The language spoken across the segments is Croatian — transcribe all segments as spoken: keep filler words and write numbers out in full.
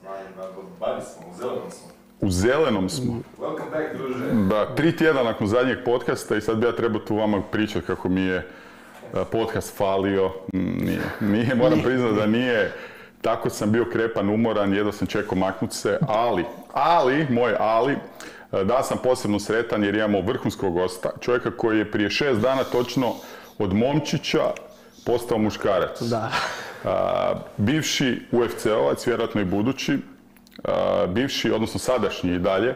Bari smo, u zelenom smo. U zelenom smo. Welcome back, druže. Da, tri tjedna nakon zadnjeg podcasta i sad bi ja trebao tu vama pričati kako mi je podcast falio. Nije, nije moram priznati da nije. Tako sam bio krepan, umoran, jedva sam čekao maknut se, ali, ali, moj ali, da sam posebno sretan jer imamo vrhunskog gosta. Čovjeka koji je prije šest dana točno od momčića postao muškarac. Da. A, bivši U F C-ovac, vjerojatno i budući, a, bivši, odnosno sadašnji i dalje,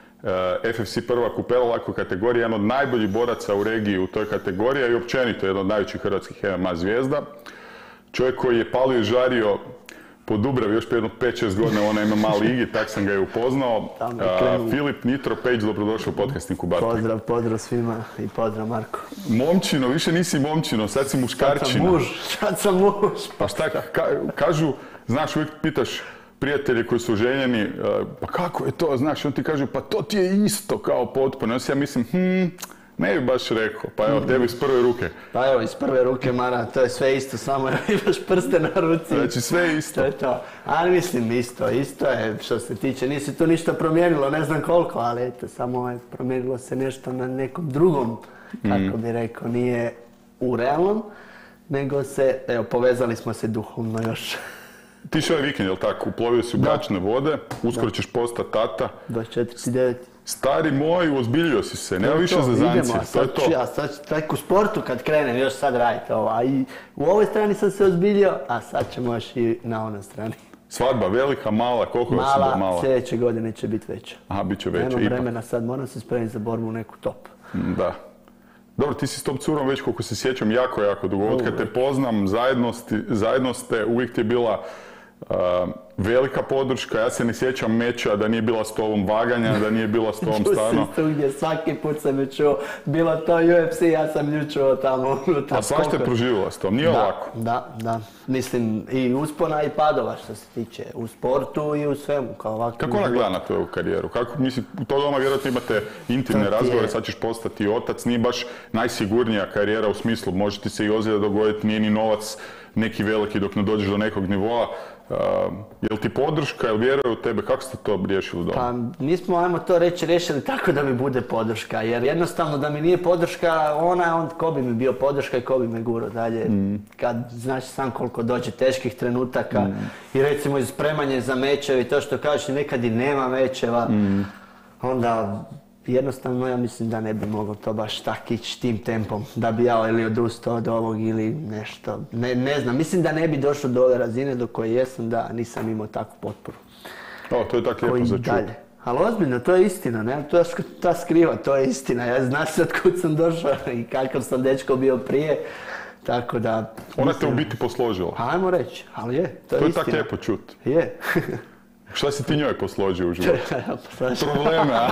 a, F F C prvak u pelolakoj kategoriji, jedan od najboljih boraca u regiji u toj kategoriji i općenito jedan od najvećih hrvatskih M M A zvijezda. Čovjek koji je palio i žario po Dubravi još prije jedno pet šest godina u onoj M M A ligi, tak sam ga je upoznao. Uh, Filip Nitro Page, dobrodošao u podcast Inkubator. Pozdrav, pozdrav svima i pozdrav Marko. Momčino, više nisi momčino, sad si muškarčina. Sad sam muž, sad sam muž. Pa šta, ka, kažu, znaš, uvijek pitaš prijatelje koji su oženjeni, uh, pa kako je to, znaš, on ti kaže, pa to ti je isto kao potpuno. Ja, ja mislim, hm, ne bi baš rekao, pa evo, tebi iz prve ruke. Pa evo, iz prve ruke, Mara, to je sve isto, samo imaš prste na ruci. Znači, sve isto. To je to. Ali mislim, isto, isto je što se tiče, nisi tu ništa promijenilo, ne znam koliko, ali eto, samo je promijenilo se nešto na nekom drugom, kako bi rekao, nije u realnom, nego se, evo, povezali smo se duhovno još. Ti si ovaj vikend, jel tako, uplovio si u bračne vode, uskoro ćeš postati tata. dvadeset četvrti deveti Stari moj, ozbiljio si se, nema više za zancije, to je to. Ja sad tak u sportu kad krenem još sad raditi ovo, a i u ovoj strani sam se ozbiljio, a sad ćemo još i na onoj strani. Svadba velika, mala, koliko je mala, mala? Sljedeće godine će biti veća. Aha, bit će veća, Nemam ipak. vremena sad, moram se spremiti za borbu u neku top. Da. Dobro, ti si s tom curom već, koliko se sjećam, jako, jako dugo. Od kad te poznam, zajedno, sti, zajedno ste, uvijek ti je bila Uh, velika podrška. Ja se ne sjećam meča da nije bila s tobom vaganja, da nije bila s tobom stvarno. Tu gdje svaki put sam ju čuo, bilo to U F C, ja sam ju čuo tamo. A svašta je proživjela s tom, nije da, lako. Da, da. Mislim, i uspona i padova što se tiče, u sportu i u svemu. Kao ovako. Kako ona gleda na tvoju karijeru? Kako, mislim, u to doma vjerojatno imate intimne razgovore, sad ćeš postati otac, nije baš najsigurnija karijera u smislu, može ti se i ozljeda dogoditi, nije ni novac neki veliki dok ne dođeš do nekog nivoa. Uh, jel ti podrška, jel vjeruje u tebe, kako ste to riješili doma? Pa mi smo, ajmo to reći, riješili tako da mi bude podrška, jer jednostavno da mi nije podrška ona, on ko bi mi bio podrška i ko bi me gurao dalje. Mm. Kad znaš sam koliko dođe teških trenutaka mm. i recimo spremanje za mečeve i to što kažeš nekad i nema mečeva, mm. onda jednostavno ja mislim da ne bi mogao to baš tak ići tim tempom, da bi ja ili odustao od ovog ili nešto, ne, ne znam, mislim da ne bi došao do ove razine do koje jesam da nisam imao takvu potporu. O, to je tako lijepo za čut. Ali ozbiljno, to je istina, ne, to je ta skriva, to je istina, ja znaš sad kud sam došao i kakav sam dečko bio prije, tako da... Ona te u biti posložila. Ajmo reći, ali je, to je to istina. To je tako lijepo čut. Je. Šta si ti njoj posložio u životu? Probleme, a?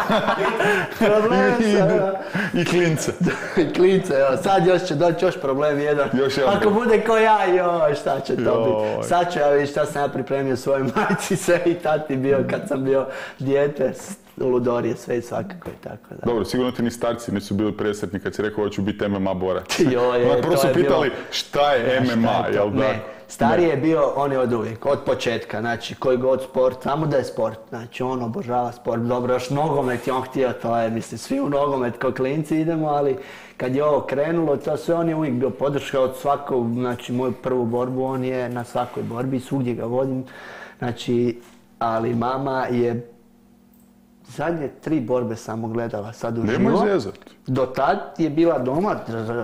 Probleme sam, I klince. I klince, evo. Sad još će doći još problem jedan. Još jedan. Ako bude ko ja, joj, šta će to biti? Sad ću ja vidjeti šta sam ja pripremio svojoj majci, sve i tati bio kad sam bio dijete. U ludorije, sve i svakako i tako da. Dobro, sigurno ti ni starci nisu bili presretni kad si rekao hoću biti M M A borac. Jo, je, prvo su pitali bilo... šta je M M A, jel da? Ne, stariji je bio, on je od uvijek, od početka, znači koji god sport, samo da je sport, znači on obožava sport, dobro, još nogomet je on htio, to je, mislim, svi u nogomet ko klinci idemo, ali kad je ovo krenulo, to sve on je uvijek bio podrška od svakog, znači moju prvu borbu, on je na svakoj borbi, svugdje ga vodim, znači, ali mama je zadnje tri borbe samo gledala sad uživo. Nemoj zezat. Do tad je bila doma,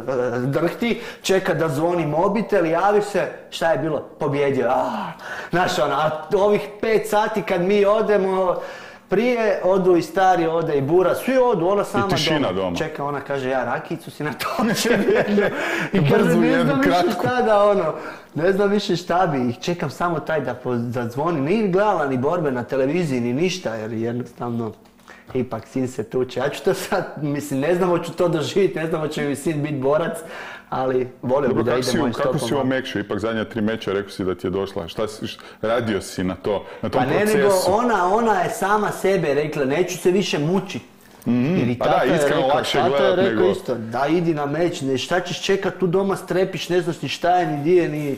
drhti, čeka da zvoni mobitel, javi se, šta je bilo? Pobjedio. Ah, znaš ona, a ovih pet sati kad mi odemo, prije odu i stari, ode i Bura, svi odu, ona sama I tišina doma. doma. Čeka, ona kaže, ja rakicu si na toče bježu. I kaže, ne znam više šta da ono, ne znam više šta bi, ih čekam samo taj da zadzvoni. Nije gledala ni borbe na televiziji, ni ništa, jer jednostavno, ipak sin se tuče. Ja ću to sad, mislim, ne znam hoću to doživjeti, ne znam hoće mi sin biti borac, ali volio bi da ide mojim stopom. Kako si ovo mekšao? Ipak zadnja tri meča rekao si da ti je došla. Šta si, radio si na to, na tom pa ne, procesu? Nego ona, ona je sama sebe rekla, neću se više mučiti. Mm-hmm. Pa da, iskreno lakše gledat nego... rekao isto, da idi na meč, ne, šta ćeš čekat tu doma, strepiš, ne znaš ni šta je, ni di je, ni...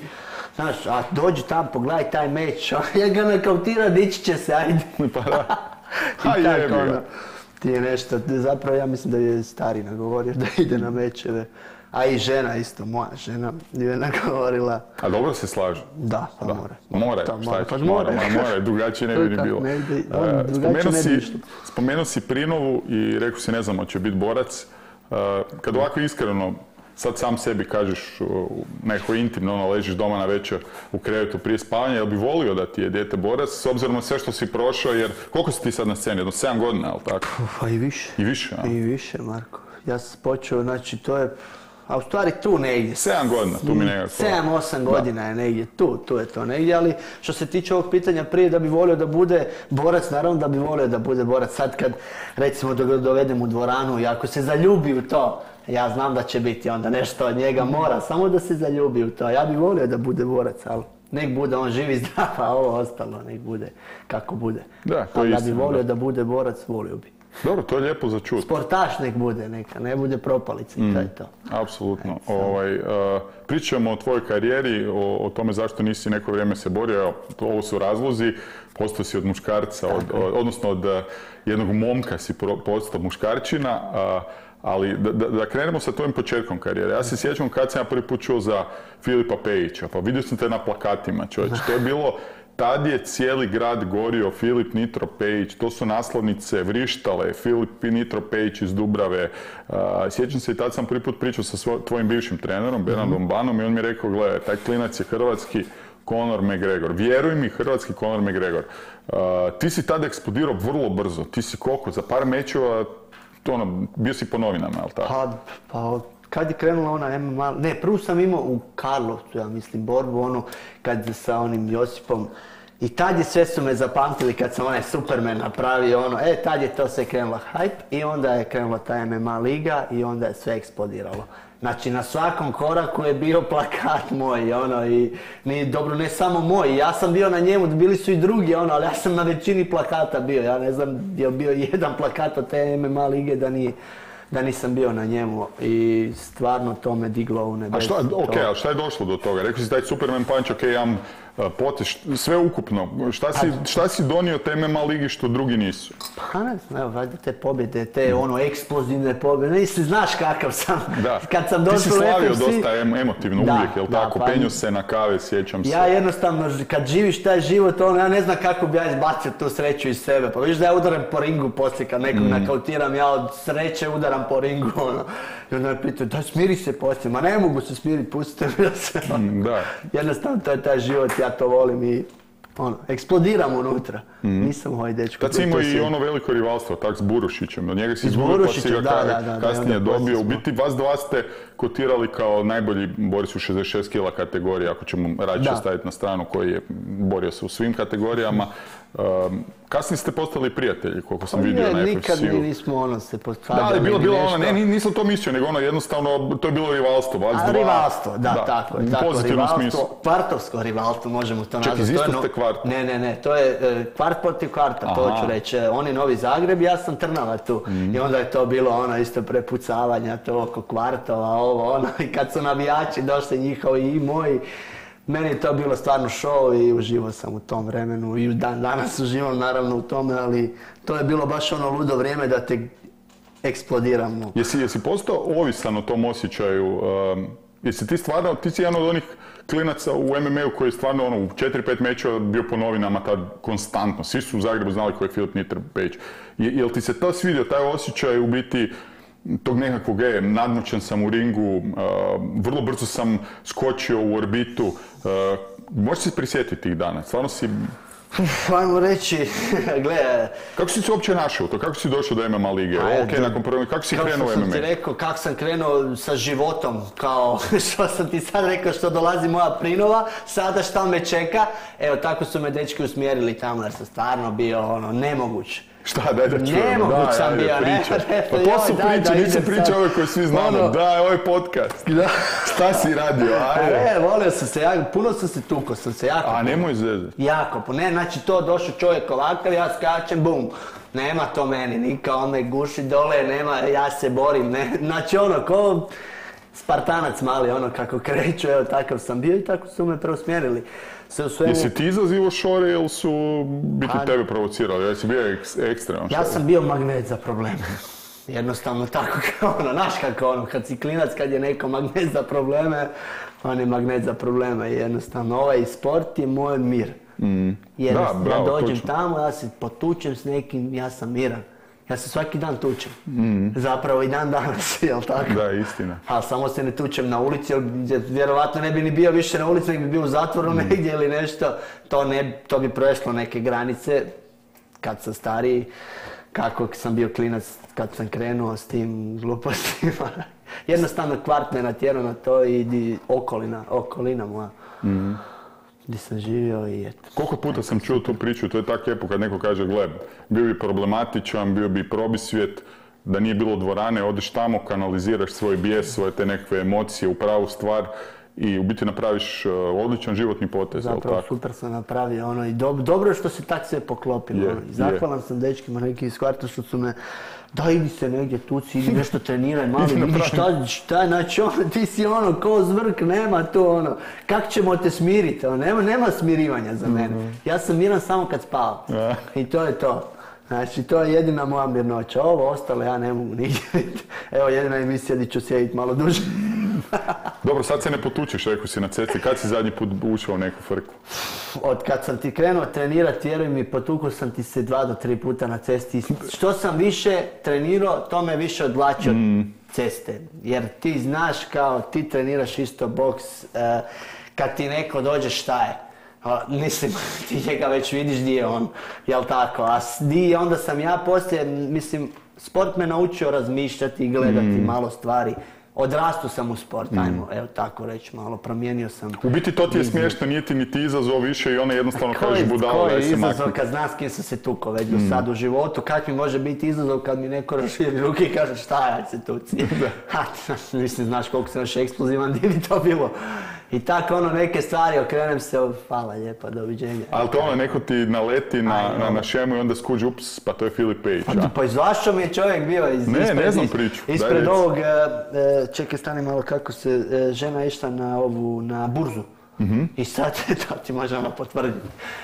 Znaš, a dođi tam, pogledaj taj meč, ja ga nakautira, dići će se, ajde. Pa da. I Ha, tako, jebi ga. ono, ti je nešto, zapravo ja mislim da je stari nagovorio da ide na mečeve. A i žena isto, moja žena je nagovorila. A dobro se slažu. Da, pa Da. mora. Mora, To šta mora, ćeš, pa mora, mora. mora, mora, drugačije ne bi ni To bilo. ne ide, E, on drugačije Spomenuo ne bi si, išlo. spomenuo si Prinovu i rekao si ne znam, hoće biti borac. E, Kad ovako iskreno, sad sam sebi kažeš u neko intimno, ono, ležiš doma na večer u krevetu prije spavanja, jel bi volio da ti je dijete borac, s obzirom na sve što si prošao, jer koliko si ti sad na sceni? Jedno sedam godina, jel tako? Pa i više. I više, a? I više, Marko. Ja sam počeo, znači to je, a u stvari tu negdje. Sedam godina, tu mi nekako. sedam osam godina je negdje, tu, tu je to negdje, ali što se tiče ovog pitanja prije da bi volio da bude borac, naravno da bi volio da bude borac. Sad kad recimo da ga dovedem u dvoranu i ako se zaljubi u to, ja znam da će biti onda nešto od njega, mora samo da se zaljubi u to. Ja bi volio da bude borac, ali nek bude on živ i zdrav, a ovo ostalo nek bude kako bude. Da, to je ali da bi istina, volio da. da bude borac, volio bi. Dobro, to je lijepo za čut. Sportaš nek bude neka, ne bude propalica i to je to. Apsolutno. Ovaj, uh, pričamo o tvojoj karijeri, o, o tome zašto nisi neko vrijeme se borio. Evo, to- ovo su razlozi. Postao si od muškarca, od, od- odnosno od uh, jednog momka si pro- postao muškarčina. uh, ali da, da, da krenemo sa tvojim početkom karijere. Ja se sjećam kad sam ja prvi put čuo za Filipa Pejića, pa vidio sam te na plakatima, čovječ. To je bilo, tad je cijeli grad gorio Filip Nitro Pejić, to su naslovnice vrištale, Filip Nitro Pejić iz Dubrave. Uh, sjećam se i tad sam prvi put pričao sa svo- tvojim bivšim trenerom, Bernardom Banom, i on mi je rekao, gledaj, taj klinac je hrvatski Conor McGregor. Vjeruj mi, hrvatski Conor McGregor. Uh, ti si tada eksplodirao vrlo brzo. Ti si koliko? Za par mečeva, to ono, bio si po novinama, jel tako? Pa, pa kad je krenula ona M M A, ne, prvu sam imao u Karlovcu, ja mislim, borbu onu, kad sa onim Josipom, i tad je sve su me zapamtili kad sam onaj Superman napravio, ono, e, tad je to sve krenula hype i onda je krenula ta M M A liga i onda je sve eksplodiralo. Znači, na svakom koraku je bio plakat moj, ono, i ni, dobro, ne samo moj, ja sam bio na njemu, bili su i drugi, ono, ali ja sam na većini plakata bio, ja ne znam, je bio jedan plakat od te M M A lige da nije, da nisam bio na njemu i stvarno to me diglo u nebesa. A šta, ok, a šta je došlo do toga? Rekao si taj Superman punch, ok, ja potez, sve ukupno. Šta si, šta si donio te M M A ligi što drugi nisu? Pa ne znam, evo, valjda te pobjede, te ono eksplozivne pobjede, nisi znaš kakav sam. Da. Kad sam Ti došao si u slavio F F C dosta em- emotivno Da, uvijek, jel da, tako? pa- Penju se na kave, sjećam se. Ja jednostavno, ž- kad živiš taj život, ono, ja ne znam kako bi ja izbacio tu sreću iz sebe. Pa vidiš da ja udaram po ringu poslije kad nekog nakautiram, ja od sreće udaram po ringu, ono. I onda me pitaju, daj smiri se poslije, ma ne mogu se smiriti, pustite mi da se, ono. Mm, Da. Jednostavno, to je taj život, ja to volim i, ono, eksplodiram unutra. Nisam ovaj dečko. Tad si koji imao to i sjedi. ono veliko rivalstvo, tak s Burušićem. Od njega si I s izgubio pa si Burušićem, ga da, ka- da, da, da, kasnije onda dobio. U poslije biti vas dva ste kotirali kao najbolji borac u šezdeset šest kila kategoriji, ako ćemo Račića Da. staviti na stranu koji je borio se u svim kategorijama. Um, kasnije ste postali prijatelji, koliko sam Pa vidio ne, na nikad F F C-u. mi nismo ono se Da, postavljali. ali bilo, ni bilo ono, nešto. ne, ni- nisam to mislio, nego ono jednostavno, to je bilo rivalstvo, vas A dva. rivalstvo, da, tako je, u tako, pozitivnom rivalstvo, smislu. kvartovsko rivalstvo možemo to nazvati. iz To je istog no- ste kvarta? Ne, ne, ne, to je e, kvart protiv kvarta, to Aha. ću reći. E, On je Novi Zagreb, ja sam Trnava tu. I onda je to bilo ono isto prepucavanja, to oko kvartova, ovo, ono, i kad su navijači došli njihovi i moji, meni je to bilo stvarno show i uživao sam u tom vremenu i dan danas uživam naravno u tome, ali to je bilo baš ono ludo vrijeme da te eksplodiramo. Jesi, jesi postao ovisan o tom osjećaju? Um, jesi ti stvarno, ti si jedan od onih klinaca u M M A-u koji je stvarno ono, u četiri pet mečeva bio po novinama tad konstantno. Svi su u Zagrebu znali ko je Filip Nitro Pejić. Je, jel ti se to svidio, taj osjećaj u biti tog nekakvog, e, nadmoćan sam u ringu, uh, vrlo brzo sam skočio u orbitu. Uh, možeš se prisjetiti tih dana? Stvarno si... Uf, ajmo reći, gle, Kako si se uopće našao u to? Kako si došao do M M A lige? Ajde. Ok, nakon prve, kako si kao krenuo u što M sam M A? ti rekao, kako sam krenuo sa životom, kao što sam ti sad rekao što dolazi moja Prinova, sada šta me čeka, evo tako su me dečki usmjerili tamo jer sam stvarno bio ono, nemoguć. Šta, daj da čujemo, Nemoguć daj, sam ajde, bio, ne, pričaj. ne, Pa to joj, su daj priče, da nisu idem priče sad. ove koje svi znamo. Ono- Daj, ovaj podcast. Da. Šta si radio, A ajde. ne, volio sam se, ja, puno sam se tukao, sam se jako A puno. nemoj zezati. Jako, pa ne, znači to došao čovjek ovakav, ja skačem, bum. Nema to meni, nika on me guši dole, nema, ja se borim, ne, znači ono, ko, Spartanac mali, ono kako kreću, evo takav sam bio i tako su me preusmjerili. Sve u svemu... Jesi ti izazivo šore ili su biti Pa- tebe provocirali? Jesi bio eks, ekstreman Ja šore? sam bio magnet za probleme. Jednostavno tako kao ono, znaš kako ono, kad si klinac, kad je neko magnet za probleme, on je magnet za probleme. Jednostavno, ovaj sport je moj mir. Mm. Jer Da, ja bravo, dođem točno. tamo, ja se potučem s nekim, ja sam miran. Ja se svaki dan tučem. Zapravo i dan danas, jel tako? Da, istina. Ali samo se ne tučem na ulici, jer vjerovatno ne bi ni bio više na ulici, nego bi bio u zatvoru negdje ili nešto. To, ne, to bi prešlo neke granice kad sam stariji, kako sam bio klinac kad sam krenuo s tim glupostima. Jednostavno kvart me natjerao na to i di, okolina, okolina moja. Gdje sam živio i eto. Koliko puta sam čuo tu priču, to je tako lijepo kad neko kaže, gle, bio bi problematičan, bio bi probisvijet, da nije bilo dvorane, odeš tamo, kanaliziraš svoj bijes, svoje te nekakve emocije u pravu stvar i u biti napraviš uh, odličan životni potez, jel Zapravo tako? super sam napravio ono i dob- dobro je što se tak sve poklopilo. Je, ono. I zahvalan sam dečkima neki iz kvarta što su me, da idi se negdje tuci, idi nešto treniraj, mali, Idi vidi napravi. šta, šta, znači ono, ti si ono ko zvrk, nema tu ono, kak ćemo te smiriti, ono, nema, nema smirivanja za mene. Ja sam miran samo kad spavam Ja. i to je to. Znači, to je jedina moja mirnoća. Ovo ostalo ja ne mogu nigdje vidjeti. Evo, jedina emisija gdje ću sjediti malo duže. Dobro, sad se ne potučeš, rekao si na cesti, kad si zadnji put ušao u neku frku? Od kad sam ti krenuo trenirati, vjeruj mi, potukao sam ti se dva do tri puta na cesti. Što sam više trenirao, to me više odvlači od ceste. Jer ti znaš kao ti treniraš isto boks, eh, kad ti neko dođe šta je. A, mislim, ti njega već vidiš di je on, jel tako? A s- di je, onda sam ja poslije, mislim, sport me naučio razmišljati i gledati malo stvari. Odrastu sam u sport, ajmo, evo tako reći, malo promijenio sam. U biti to ti je smiješno, nije ti ni ti izazov više i ona jednostavno kaže budalo Koji daj se izazov makni. kad znam s kim sam se tukao već do sad u životu, kak mi može biti izazov kad mi neko raširi ruke i kaže šta ja se tuci. Ha, mislim, znaš koliko sam još eksplozivan, gdje bi to bilo. I tako ono, neke stvari, okrenem se, o, hvala lijepa, doviđenja. Ali to ono, neko ti naleti na, Aj, na, no. na šemu i onda skuži, ups, pa to je Filip Pejić, Pa, a? pa izvašao mi je čovjek bio iz, Ne, ne ispred, znam iz- priču, daj ispred reci. ovog, e, e, čekaj stani malo kako se, e, žena išla na ovu, na burzu. I sad, to ti može ona potvrditi.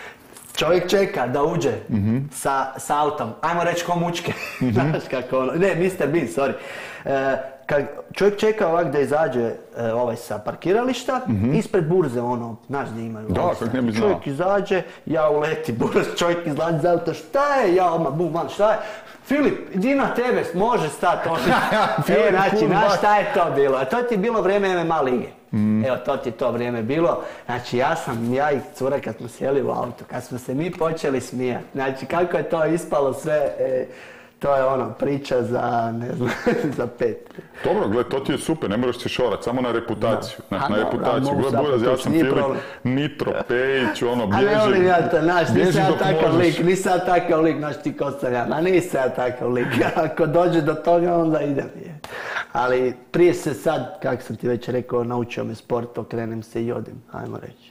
Čovjek čeka da uđe sa, sa autom, ajmo reći ko mučke, znaš kako ono, ne, mister Bean, sorry. E, kad čovjek čeka ovak da izađe e, ovaj sa parkirališta, ispred burze ono, znaš gdje imaju. Da, ovaj kak sad. ne bi znao. Čovjek izađe, ja uleti burz, čovjek izlazi iz auta, šta je, ja odmah bum van, šta je? Filip, idi na tebe, može stati on. Filip, e, znači, cool, znaš baš. šta je to bilo? A to ti je bilo vrijeme M M A lige. Evo, to ti je to vrijeme bilo. Znači, ja sam, ja i cura kad smo sjeli u auto, kad smo se mi počeli smijati, znači, kako je to ispalo sve, e, to je ono, priča za, ne znam, za pet. Dobro, gled, to ti je super, ne moraš se šorat, samo na reputaciju. Da. Znaš, A na dobro, reputaciju. mogu Gled, sad Buraz, ja potući, sam nije Filip, problem. Nitro, Pejić, ono, A ne volim bježi. ja to, znaš, bježi nisam ja dok takav možeš. lik, nisam ja takav lik, znaš ti ko sam ja, ma nisam ja takav lik, ako dođe do toga onda idem je. Ali prije se sad, kako sam ti već rekao, naučio me sport, okrenem se i odem, ajmo reći.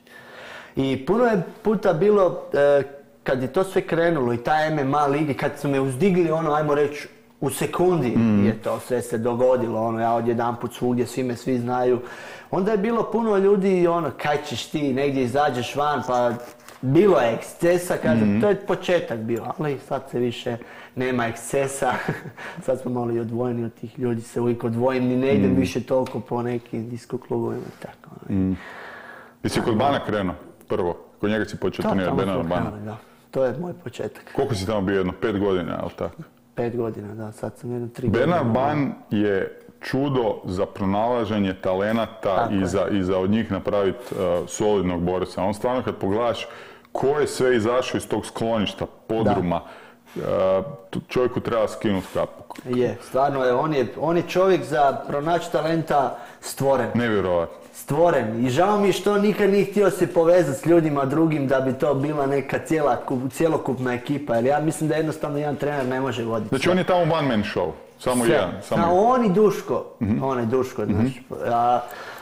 I puno je puta bilo, e, kad je to sve krenulo i ta M M A lige, kad su me uzdigli ono, ajmo reći, u sekundi je to sve se dogodilo, ono, ja odjedanput svugdje, svi me svi znaju. Onda je bilo puno ljudi i ono, kaj ćeš ti, negdje izađeš van, pa bilo je ekscesa, kažem, to je početak bio, ali sad se više nema ekscesa, sad smo malo i odvojeni od tih ljudi, se uvijek odvojim, ni ne idem više toliko po nekim disko klubovima i tako. ono. Jesi kod Bana krenuo, prvo? Kod njega si počeo Da, trenirati, tamo Bernarda smo Bana. krenuli, da. To je moj početak. Koliko si tamo bio, jedno, pet godina, ali tako? Pet godina, da, sad sam jedno tri Bernard godine. Ban je čudo za pronalaženje talenata Tako i je. za, i za od njih napraviti uh, solidnog borca. On stvarno kad pogledaš ko je sve izašao iz tog skloništa, podruma, uh, tu čovjeku treba skinuti kapu. Je, stvarno je, on je, on je čovjek za pronaći talenta stvoren. Nevjerojatno. Stvoren. I žao mi je što nikad nije htio se povezati s ljudima drugim da bi to bila neka cijela, kup- cjelokupna ekipa. Jer ja mislim da jednostavno jedan trener ne može voditi. Znači on je tamo one man show, samo Sve. jedan. Samo A on i Duško, on i Duško, znaš. A,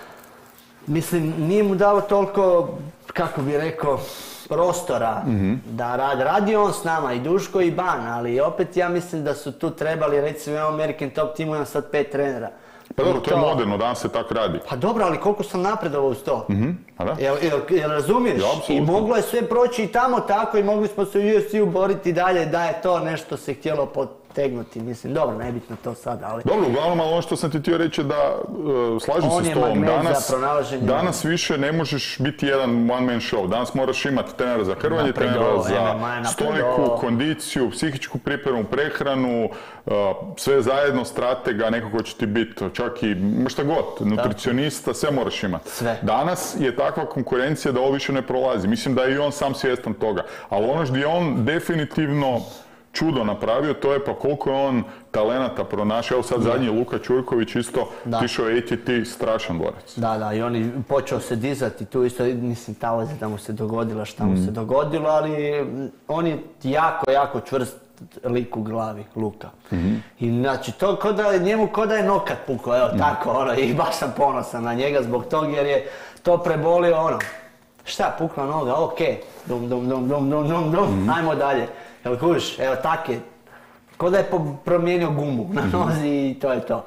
mislim, nije mu dalo toliko, kako bi rekao, prostora da radi. Radio on s nama i Duško i Ban, ali opet ja mislim da su tu trebali, recimo u American Top Teamu imam sad pet trenera. Pa dobro, to je To- moderno, danas se tako radi. Pa dobro, ali koliko sam napredovao uz to? Mhm, a da? Jel, jel, jel razumiješ? Ja, I apsolutno. moglo je sve proći i tamo tako i mogli smo se u U F C-u boriti dalje da je to nešto se htjelo potegnuti. Mislim, dobro, nebitno to sad, ali... Dobro, uglavnom, ali ono što sam ti htio reći je da uh, slažem On se je s tobom. magnet za Danas, pronalaženje- danas više ne možeš biti jedan one man show. Danas moraš imati trenera za hrvanje, trenera Napredovao, za M M A je stojku, napredovao. kondiciju, psihičku pripremu, prehranu, uh, sve zajedno, stratega, neko ko će ti biti, čak i šta god, nutricionista, sve moraš imati. Sve. Danas je takva konkurencija da ovo više ne prolazi. Mislim da je i on sam svjestan toga. Ali ono što je on definitivno čudo napravio, to je pa koliko je on talenata pronašao. Evo sad zadnji Luka Ćurković isto, Da. tišao je A T T, strašan borac. Da, da, i on je počeo se dizati tu isto, mislim, ta ozljeda mu se dogodila šta mu se dogodilo, ali mm, on je jako, jako čvrst lik u glavi, Luka. I znači, to ko da, njemu ko da je nokat pukao, evo tako, ono, i baš sam ponosan na njega zbog toga jer je to prebolio, ono, šta, pukla noga, okej, dum, dum, dum, dum, dum, dum, dum, ajmo dalje. Jel kužiš, evo tak je, ko da je po- promijenio gumu na nozi i to je to.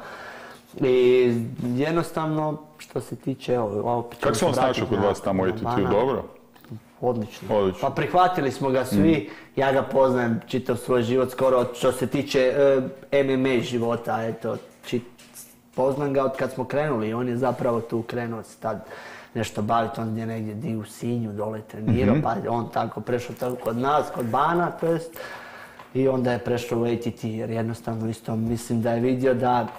I jednostavno, što se tiče, evo, opet ćemo Kako se on vratiti snašao kod na- vas tamo u na A T T-u? Bana. Dobro? Odlično. Odlično. Pa prihvatili smo ga svi, ja ga poznajem čitav svoj život, skoro što se tiče e, M M A života, eto, čit, poznam ga od kad smo krenuli, on je zapravo tu krenuo se tad nešto baviti, on je negdje di u Sinju dole trenirao, pa je on tako prešao tako kod nas, kod Bana, to jest, i onda je prešao u A T T, jer jednostavno isto mislim da je vidio da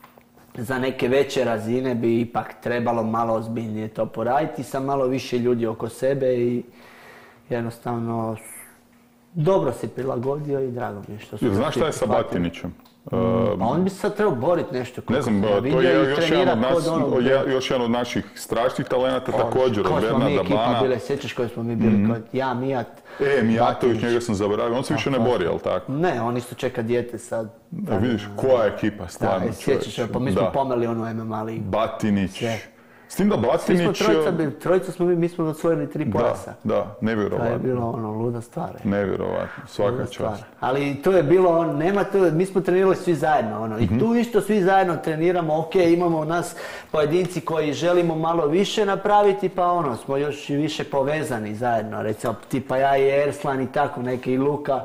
za neke veće razine bi ipak trebalo malo ozbiljnije to poraditi sa malo više ljudi oko sebe i jednostavno dobro se prilagodio i drago mi je što su Jer ga znaš svi šta je sa prihvatili. Batinićem? Pa on bi se sad trebao boriti nešto. Ne znam, koliko sam to vidio je i još trenira jedan, od nas, kod onog- je- još jedan od naših strašnih talenata, također, od Ko smo mi Bernarda ekipa Bana. bile, sjećaš koji smo mi bili, kod ja, Mijat, E, Mijatović, Batinić. njega sam zaboravio, on se više ne Tako. bori, jel tako? Ne, on isto čeka dijete sad. Da, vidiš, koja ekipa, stvarno, Da, sjećaš se, pa mi smo Da. pomeli onu M M A ligu. Batinić. Sve. S tim da Svi smo Batinić... trojica bili, trojica smo mi, mi smo osvojili tri pojasa. Da, da, To je nevjerovatno. bilo ono, luda stvar. je. Nevjerovatno, svaka Luda čast. stvar. Ali to je bilo, on, nema to, mi smo trenirali svi zajedno, ono, i tu isto svi zajedno treniramo, ok, imamo u nas pojedinci koji želimo malo više napraviti, pa ono, smo još i više povezani zajedno, recimo, tipa ja i Erslan i tako, neki i Luka.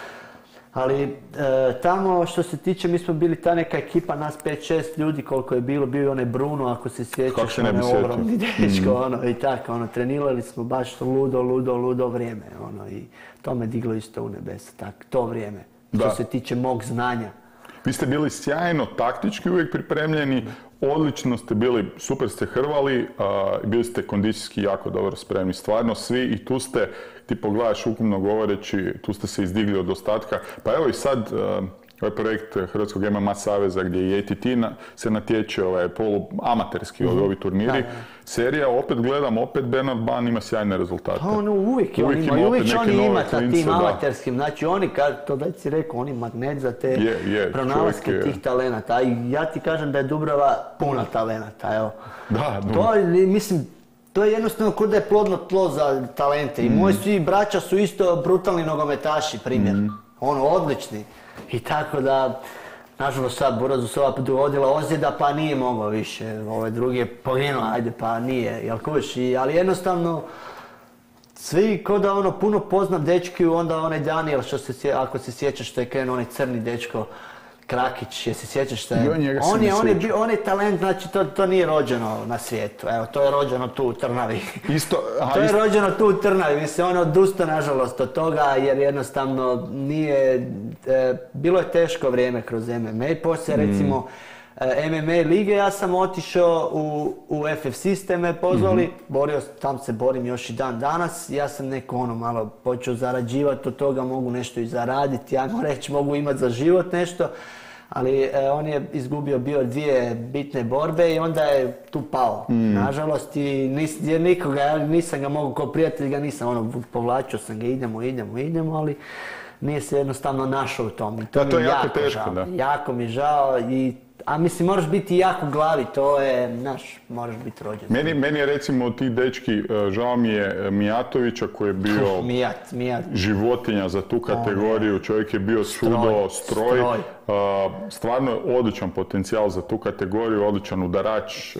Ali e, tamo što se tiče, mi smo bili ta neka ekipa, nas pet šest ljudi koliko je bilo, bio je onaj Bruno, ako se Kako sjećaš, se ne bi onaj sjetio. ogromni dečko, ono, i tako, ono, trenirali smo baš ludo, ludo, ludo vrijeme, ono, i to me diglo isto u nebesa, tak, to vrijeme, što Da. se tiče mog znanja. Vi ste bili sjajno taktički uvijek pripremljeni, odlično ste bili, super ste hrvali, a, bili ste kondicijski jako dobro spremni, stvarno svi i tu ste, ti pogledaš ukupno govoreći, tu ste se izdigli od ostatka. Pa evo i sad, a, ovaj projekt Hrvatskog M M A saveza gdje i A T T na, se natječe, ovaj polu amaterski ovi, ovi turniri. Da, da. Serija, opet gledam, opet Bernard Ban ima sjajne rezultate. Pa ono, uvijek, je, Uvijek on ima ima, opet uvijek će neke oni nove imati sa klince, tim da. amaterskim, znači oni, kad to da si rekao, oni magnet za te Je, je, pronalaske čovjek je- tih talenata. I ja ti kažem da je Dubrava puna talenata, evo. Da, To je, mislim, to je jednostavno kod da je plodno tlo za talente. I moji svi braća su isto brutalni nogometaši, primjer. Ono, odlični. I tako da, nažalost sad Burazu se ova dogodila ozljeda, pa nije mogao više. Ove drugi je poginuo, ajde, pa nije, jel kuš? I, ali jednostavno, svi ko da ono puno poznam dečki, onda onaj Daniel, što se, sje- ako se sjećaš što je krenuo, onaj crni dečko, Krakić, je se sjećaš što je? Jo, njega se On ne je, on je, sjećam. bio- on je talent, znači to, to nije rođeno na svijetu, evo, to je rođeno tu u Trnavi. Isto, aha, To je isto- rođeno tu u Trnavi, mislim, on je odustao nažalost od toga jer jednostavno nije, e, bilo je teško vrijeme kroz M M A, poslije recimo e, M M A lige ja sam otišao u, u F F C ste me pozvali, borio, tam se borim još i dan danas, ja sam neko ono malo počeo zarađivati od toga, mogu nešto i zaraditi, ajmo reći, mogu imati za život nešto. Ali e, on je izgubio bio dvije bitne borbe i onda je tu pao, nažalost, i nis, jer nikoga, ja nisam ga mogao kao prijatelj, ga nisam, ono, povlačio sam ga, idemo, idemo, idemo, ali nije se jednostavno našao u tom. I to Da, mi to je je jako jako teško, žao. da. Jako mi je žao, i, a mislim moraš biti jak u glavi, to je, znaš, moraš biti rođen. Meni, meni je recimo od tih dečki, e, žao mi je Mijatovića koji je bio Mijat, Mijat. životinja za tu kategoriju, čovjek je bio čudo, stroj, stroj. A, stvarno je odličan potencijal za tu kategoriju, odličan udarač, a,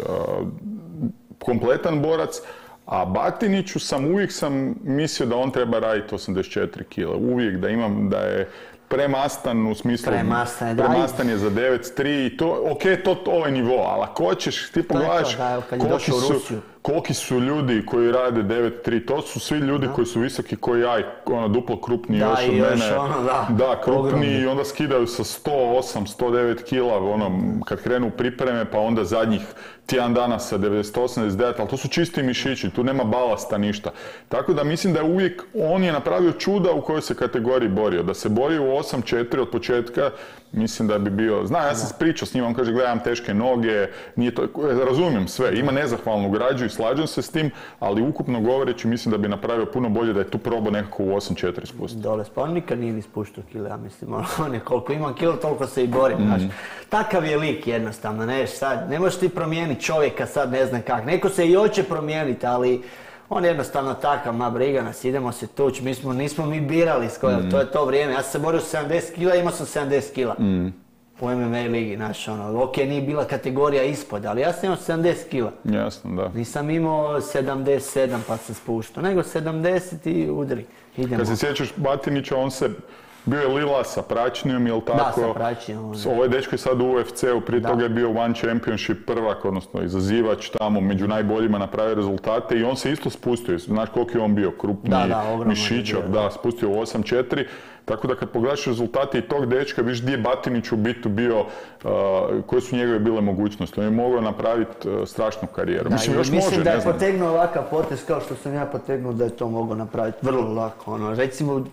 kompletan borac. A Batiniću sam, uvijek sam mislio da on treba raditi osamdeset četiri kila, uvijek da imam, da je premastan u smislu, Premastan je, da. premastan je za devet tri i to, ok, to ovaj nivo, ali ako hoćeš, ti pogledaš da, kad je koliki došao u su, Rusiju. koliki su ljudi koji rade devet tri, to su svi ljudi Da. koji su visoki koji ja, i ono duplo krupniji Da, još od i još mene. ono, da, Da, krupniji ogromni. i onda skidaju sa sto osam, sto devet kila, ono, kad krenu u pripreme, pa onda zadnjih tjedan dana sa devedeset osam, devedeset devet, ali to su čisti mišići, tu nema balasta, ništa. Tako da mislim da je uvijek, on je napravio čuda u kojoj se kategoriji borio. Da se borio u osam četiri od početka, mislim da bi bio, zna, ja sam pričao s njim, on kaže, gledam teške noge, nije to, razumijem sve, ima nezahvalnu građu i slažem se s tim, ali ukupno govoreći mislim da bi napravio puno bolje da je tu probao nekako u osam četiri spustiti. Dole, pa on nikad nije ni spuštao kile, ja mislim, on je koliko imam kilo, toliko se i borim, znaš. Takav je lik jednostavno, ne, sad, ne možeš ti promijeniti čovjeka sad, ne znam kak, neko se i hoće promijeniti, ali on je jednostavno takav, ma briga nas, idemo se tući, mi smo, nismo mi birali s kojom, to je to vrijeme, ja sam se borio s sedamdeset kila, imao sam sedamdeset kila. U M M A ligi, znaš, ono, ok, nije bila kategorija ispod, ali ja sam imao sedamdeset kila. Jasno, da. Nisam imao sedamdeset sedam pa sam spuštao, nego sedamdeset i udri. Idemo. Kad se sjećaš Batinića, on se, bio je Lila sa Pračnijom, jel tako? Da, sa Pračnijom. On... Ovaj dečko je sad u U F C-u, prije Da. toga je bio One Championship prvak, odnosno izazivač tamo, među najboljima napravio rezultate i on se isto spustio. Znaš koliko je on bio, krupniji, Da, da, ogroman je mišićav, bio, da, spustio u osam četiri. Tako da kad pogledaš rezultate i tog dečka, vidiš gdje je Batinić u bitu bio, uh, koje su njegove bile mogućnosti. On je mogao napraviti uh, strašnu karijeru. Da, mislim, još mislim može, da ne je znam. potegnuo ovakav potez kao što sam ja potegnuo da je to mogao napraviti vrlo lako. Ono, recimo,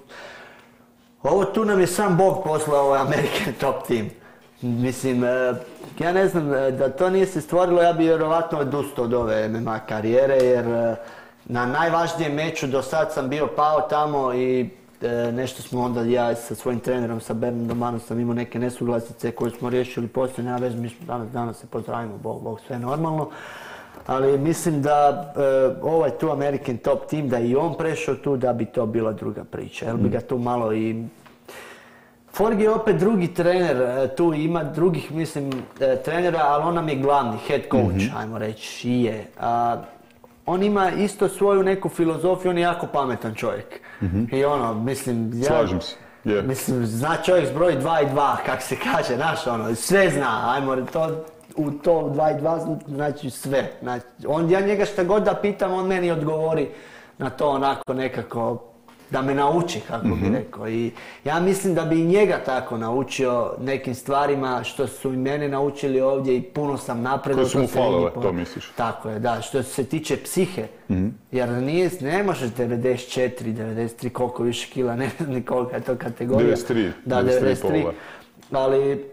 ovo tu nam je sam Bog poslao ovaj American Top Team. Mislim, e, ja ne znam, e, da to nije se stvorilo, ja bi vjerovatno odustao od ove M M A karijere, jer e, na najvažnijem meču do sad sam bio pao tamo i e, nešto smo onda, ja sa svojim trenerom, sa Bernardom Manom sam imao neke nesuglasice koje smo riješili poslije, nema veze, mi smo danas, danas se pozdravimo, Bog, Bog, sve normalno. Ali mislim da e, ovaj tu American Top Team, da i on prešao tu, da bi to bila druga priča. Jel bi ga tu malo i... Forgi je opet drugi trener, e, tu ima drugih, mislim, e, trenera, ali on nam je glavni, head coach, mm-hmm. ajmo reći, i je. A, on ima isto svoju neku filozofiju, on je jako pametan čovjek. Mm-hmm. I ono, mislim... Ja, Slažem se. Yeah. Mislim, zna čovjek zbroj dva i dva, kak se kaže, znaš, ono, sve zna, ajmo, to... U to dva i dva znači sve. Znači, on, ja njega šta god da pitam, on meni odgovori na to onako nekako, da me nauči, kako mm-hmm. bi rekao. I ja mislim da bi i njega tako naučio nekim stvarima što su i mene naučili ovdje i puno sam napredao. Koje su mu falile, to misliš? Tako je, da. Što se tiče psihe, mm-hmm. jer nije, ne možeš devedeset četiri, devedeset tri, koliko više kila, ne znam ni kolika je to kategorija. devedeset tri. Da, devedeset tri. Ali...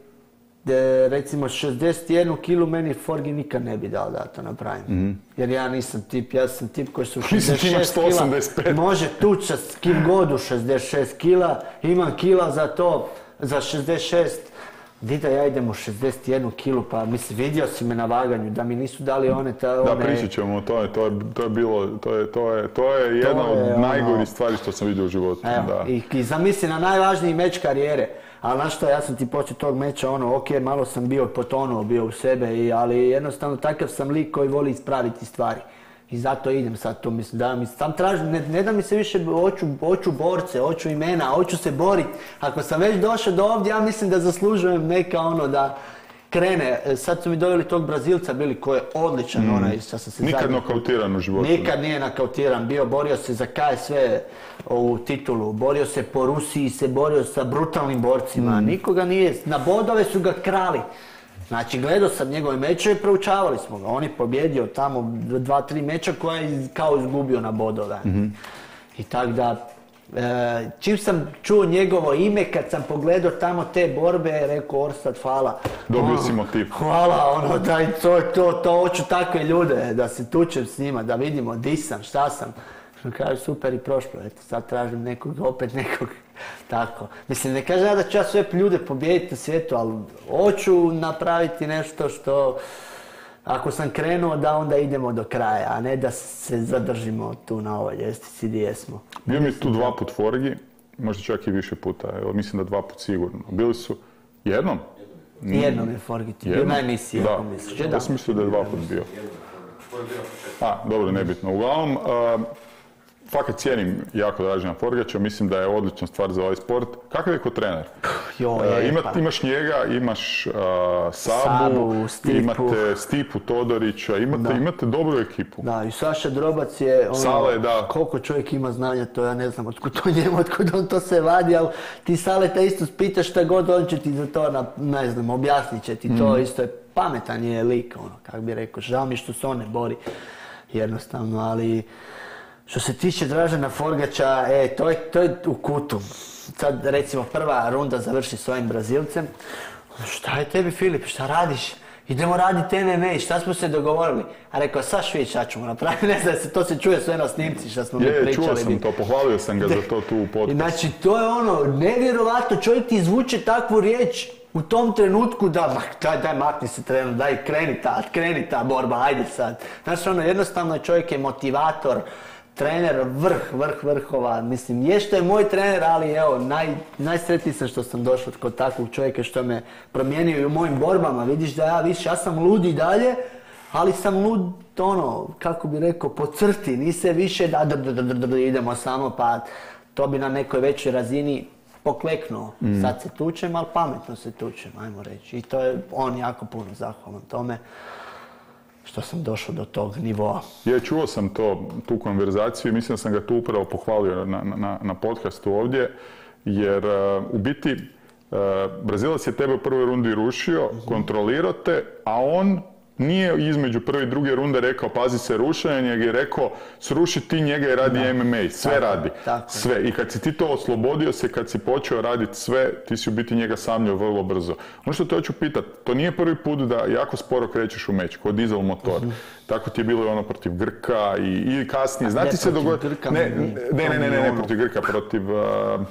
De, recimo šezdeset jednu kilu meni Forgi nikad ne bi dao da to napravim. Mm-hmm. Jer ja nisam tip, ja sam tip koji su šezdeset šest kila, može tući s kim god u šezdeset šest kila, imam kila za to, za šezdeset šest. Dida, ja idem u šezdeset jednu kilu, pa mislim, vidio si me na vaganju, da mi nisu dali one... Ta, one... Da, pričat ćemo o tome, to je, to je bilo, to je, to je, to je jedna to je, od ono... najgorih stvari što sam vidio u životu. Evo, da. I, i zamisli na najvažniji meč karijere. Ali znaš što, ja sam ti poslije tog meča, ono, ok, malo sam bio potonuo, bio u sebe, i, ali jednostavno takav sam lik koji voli ispraviti stvari. I zato idem sad to, mislim, da mi sam tražim, ne, ne da mi se više, hoću, hoću borce, hoću imena, hoću se boriti. Ako sam već došao do ovdje, ja mislim da zaslužujem neka ono da krene. Sad su mi doveli tog Brazilca, bili koji je odličan, mm. onaj, sad sam se Nikad zadnji... nokautiran u životu. Nikad nije nokautiran, bio, borio se za K S V u titulu, borio se po Rusiji, se borio sa brutalnim borcima, mm. nikoga nije, na bodove su ga krali. Znači, gledao sam njegove mečeve, proučavali smo ga, on je pobjedio tamo dva, tri meča koja je kao izgubio na bodove. Mm-hmm. I tak da, e, čim sam čuo njegovo ime, kad sam pogledao tamo te borbe, rekao Orsat, hvala. Dobio ono, si motiv. Hvala, ono, daj, to, to, to, hoću takve ljude, da se tučem s njima, da vidimo di sam, šta sam. Na kraju super i prošlo, eto, sad tražim nekog, opet nekog, tako. Mislim, ne kažem ja da ću ja sve ljude pobijediti na svijetu, ali hoću napraviti nešto što, ako sam krenuo, da onda idemo do kraja, a ne da se zadržimo tu na ovoj ljestvici gdje jesmo. Bio mi tu dva put Forgi, možda čak i više puta, evo, mislim da dva put sigurno. Bili su jednom? Jednom je Forgi ti bio na emisiji, da. ako misliš. Ja sam mislio da je dva put bio. A, dobro, nebitno. Uglavnom, uh, fakat cijenim jako Dražena Forgača, mislim da je odlična stvar za ovaj sport. Kakav je ko trener? Jo, Uh, je, ima, pa. imaš njega, imaš uh, Sabu, Sabu, Stipu. imate Stipu Todorića, imate, Da. imate dobru ekipu. Da, i Saša Drobac je, ono, Sale, da. koliko čovjek ima znanja, to ja ne znam otkud to njemu, otkud on to se vadi, ali ti Saleta isto pitaš šta god, on će ti za to, na, ne znam, objasnit će ti to, isto je pametan je lik, ono, kak bi rekao, žao mi što se on ne bori, jednostavno, ali što se tiče Dražena Forgača, e, to je, to je u kutu. Sad, recimo, prva runda završi s ovim Brazilcem, šta je tebi, Filip, šta radiš? Idemo raditi M M A, šta smo se dogovorili? A rekao, sad švić, šta ćemo napraviti, ne znam, se, to se čuje sve na snimci šta smo mi Je, pričali. čuo sam to, pohvalio sam ga za to tu u I podcastu. znači, to je ono, nevjerovatno, čovjek ti izvuče takvu riječ u tom trenutku da, ma, daj, daj, makni se trenut, daj, kreni ta, kreni ta borba, ajde sad. Znači, ono, jednostavno čovjek je motivator, trener, vrh, vrh vrhova, mislim, je što je moj trener, ali evo, naj, najsretniji sam što sam došao kod takvog čovjeka što me promijenio i u mojim borbama, vidiš da ja više, ja sam lud i dalje, ali sam lud, ono, kako bi rekao, po crti, nise više da dr, dr, dr, dr, idemo samo, pa to bi na nekoj većoj razini pokleknuo. Mm. Sad se tučem, ali pametno se tučem, ajmo reći. I to je on jako puno zahvalan tome što sam došao do tog nivoa. Je, čuo sam to, tu konverzaciju i mislim da sam ga tu upravo pohvalio na, na, na podcastu ovdje, jer uh, u biti uh, Brazilac je tebe u prvoj rundi rušio, mm-hmm. kontrolirao te, a on nije između prve i druge runde rekao pazi se rušenje, nego je rekao sruši ti njega i radi da. M M A, sve tako, radi, tako. sve. I kad si ti to oslobodio se, kad si počeo raditi sve, ti si u biti njega samljao vrlo brzo. Ono što te hoću pitat, to nije prvi put da jako sporo krećeš u meč, kod dizel motor. Mm-hmm. Tako ti je bilo i ono protiv Grka i, i kasnije. Znati se dogodilo... Ne, ne, ne, ne, ne, ne, protiv Grka, protiv... Uh,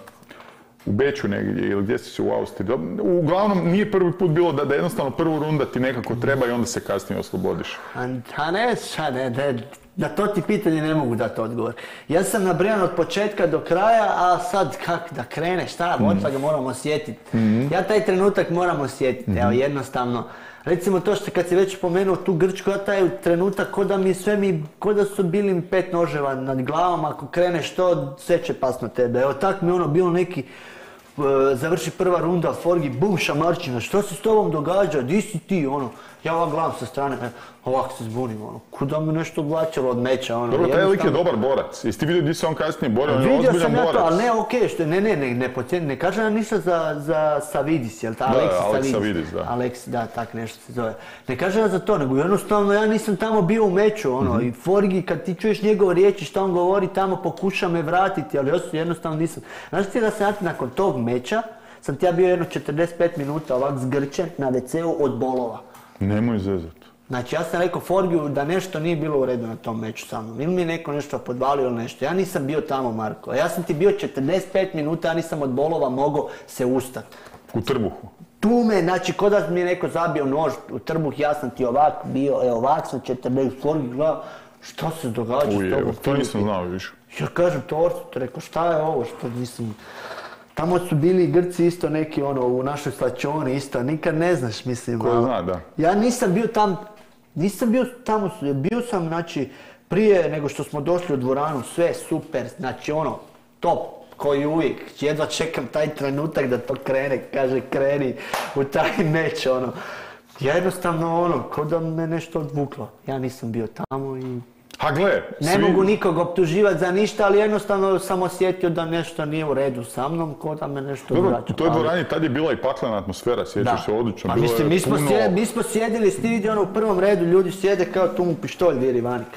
u Beču negdje ili gdje si se u Austriji. Uglavnom nije prvi put bilo da, da jednostavno prvu runda ti nekako treba i onda se kasnije oslobodiš. A, a ne, ša, ne, ne, na to ti pitanje ne mogu dati odgovor. Ja sam nabrijan od početka do kraja, a sad kak da krene, šta, mm. odmah ga moram osjetiti. Mm. Ja taj trenutak moram osjetiti, mm. evo jednostavno. Recimo to što kad si već spomenuo tu Grčku, ja taj trenutak ko da mi sve mi, ko da su bili mi pet noževa nad glavom, ako kreneš to, sve će pas na tebe. Evo tak mi ono bilo neki, uh, završi prva runda, Forgi, bum, šamarčina, što se s tobom događa, di si ti, ono. Ja ovak gledam sa strane, ovak se zbunim, ono, kuda mi nešto odvlačilo od meča, ono. Dobro, taj lik je dobar borac. Jesi ti vidio gdje se on kasnije borio, on je ozbiljan borac. Vidio sam ja to, ali ne okej, okay, što ne, ne, ne, ne, ne, ne kažem ja ništa za, za Savidis, jel ta, da, Aleksis Alex Savidis. Savidis, da. Aleks, da, tak nešto se zove. Ne kažem ja za to, nego jednostavno ja nisam tamo bio u meču, ono, mm-hmm. i Forgi, kad ti čuješ njegove riječi, šta on govori, tamo pokuša me vratiti, ali ja jednostavno nisam. Znaš ti da sam ja nakon tog meča, sam ti ja bio jedno četrdeset pet minuta ovak zgrčen na ve ceu od bolova. Nemoj zezati. Znači ja sam rekao Forgiju da nešto nije bilo u redu na tom meču sa mnom. Ili mi je neko nešto podvalio ili nešto. Ja nisam bio tamo, Marko. Ja sam ti bio četrdeset pet minuta, ja nisam od bolova mogao se ustati. U trbuhu? Tu me, znači ko da mi je neko zabio nož u trbuh, ja sam ti ovak bio, e ovak sam četrdeset, Forgi gleda, šta se događa Uje, s tobom? To nisam znao više. Ja kažem to Orsu, rekao šta je ovo, što nisam... Tamo su bili i Grci isto neki ono u našoj slačioni isto, nikad ne znaš mislim. Ko zna, da. Ja nisam bio tam, nisam bio tamo, bio sam znači prije nego što smo došli u dvoranu, sve super, znači ono top, koji uvijek, jedva čekam taj trenutak da to krene, kaže kreni u taj meč ono. Ja jednostavno ono, ko da me nešto odvuklo, ja nisam bio tamo i... Ha gle, ne svi... mogu nikog optuživati za ništa, ali jednostavno sam osjetio da nešto nije u redu sa mnom, ko da me nešto odvraća. U toj dvorani tad je bila i paklena atmosfera, sjećaš se odlično. Pa mislim, mi smo, puno... sjed, mi smo sjedili, sti vidi ono u prvom redu, ljudi sjede kao tu mu pištolj viri vani kao.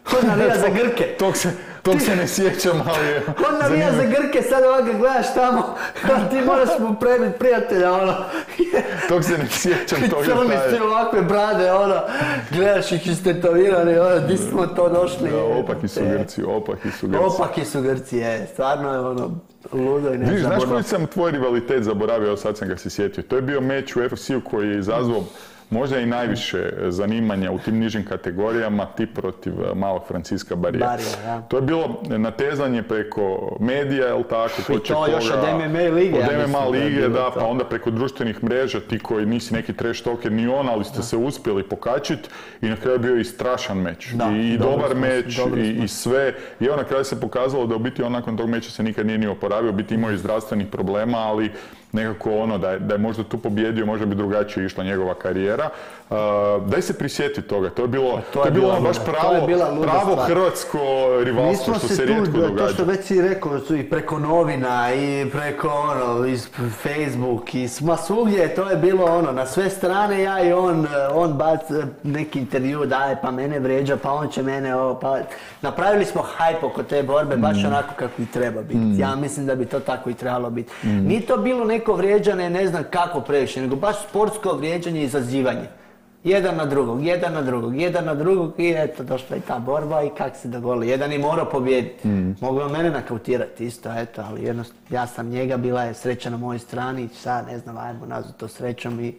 On navija za Grke. Tog se, tog se ne sjećam, ali je... On navija za Grke, sad ovako gledaš tamo, ti moraš mu prebiti prijatelja, ono. Tog se ne sjećam, tog je Crni taj. ste ovakve brade, ono, gledaš ih istetovirani, ono, di smo to došli. Da, opaki su Grci, opaki su Grci. Opaki su Grci, je, stvarno je ono, ludo i Vidiš, znaš nezaborno. koji sam tvoj rivalitet zaboravio, evo sad sam ga se sjetio. To je bio meč u F F C-u koji je izazvao možda i najviše zanimanja u tim nižim kategorijama, ti protiv malog Franciska Barija. Barija, da. To je bilo natezanje preko medija, jel tako? I to još od M M A lige, Od ja M M A mislim da je lige, bilo da, to. pa onda preko društvenih mreža, ti koji nisi neki trash talker ni on, ali ste se uspjeli pokačiti i na kraju je bio i strašan meč. Da, I, i dobro dobar smo- meč dobro i, smo. i sve. I evo na kraju se pokazalo da u biti on nakon tog meča se nikad nije ni oporavio, u biti imao i zdravstvenih problema, ali nekako ono, da je, da je možda tu pobjedio, možda bi drugačije išla njegova karijera. Uh, daj se prisjeti toga, to je bilo, to to je je bilo bila baš luda- to pravo, je bila luda pravo stvar. hrvatsko Mi rivalstvo smo što se se tu, rijetko to događa. što već si rekao, su i preko novina i preko ono, iz Facebook i sma svugdje, to je bilo ono, na sve strane ja i on, on bac neki intervju daje pa mene vrijeđa, pa on će mene ovo, pa napravili smo hype oko te borbe, baš Mm. onako kako i treba biti. Ja mislim da bi to tako i trebalo biti. Nije to bilo neko vrijeđanje, ne znam kako previše, nego baš sportsko vrijeđanje i izazivanje. Jedan na drugog, jedan na drugog, jedan na drugog i eto, došla i ta borba i kak se dogodilo. Jedan je morao pobijediti. Mm. Mogu on mene nakautirati isto, eto, ali jednostavno, ja sam njega, bila je sreća na mojoj strani, sad ne znam, ajmo nazvati to srećom i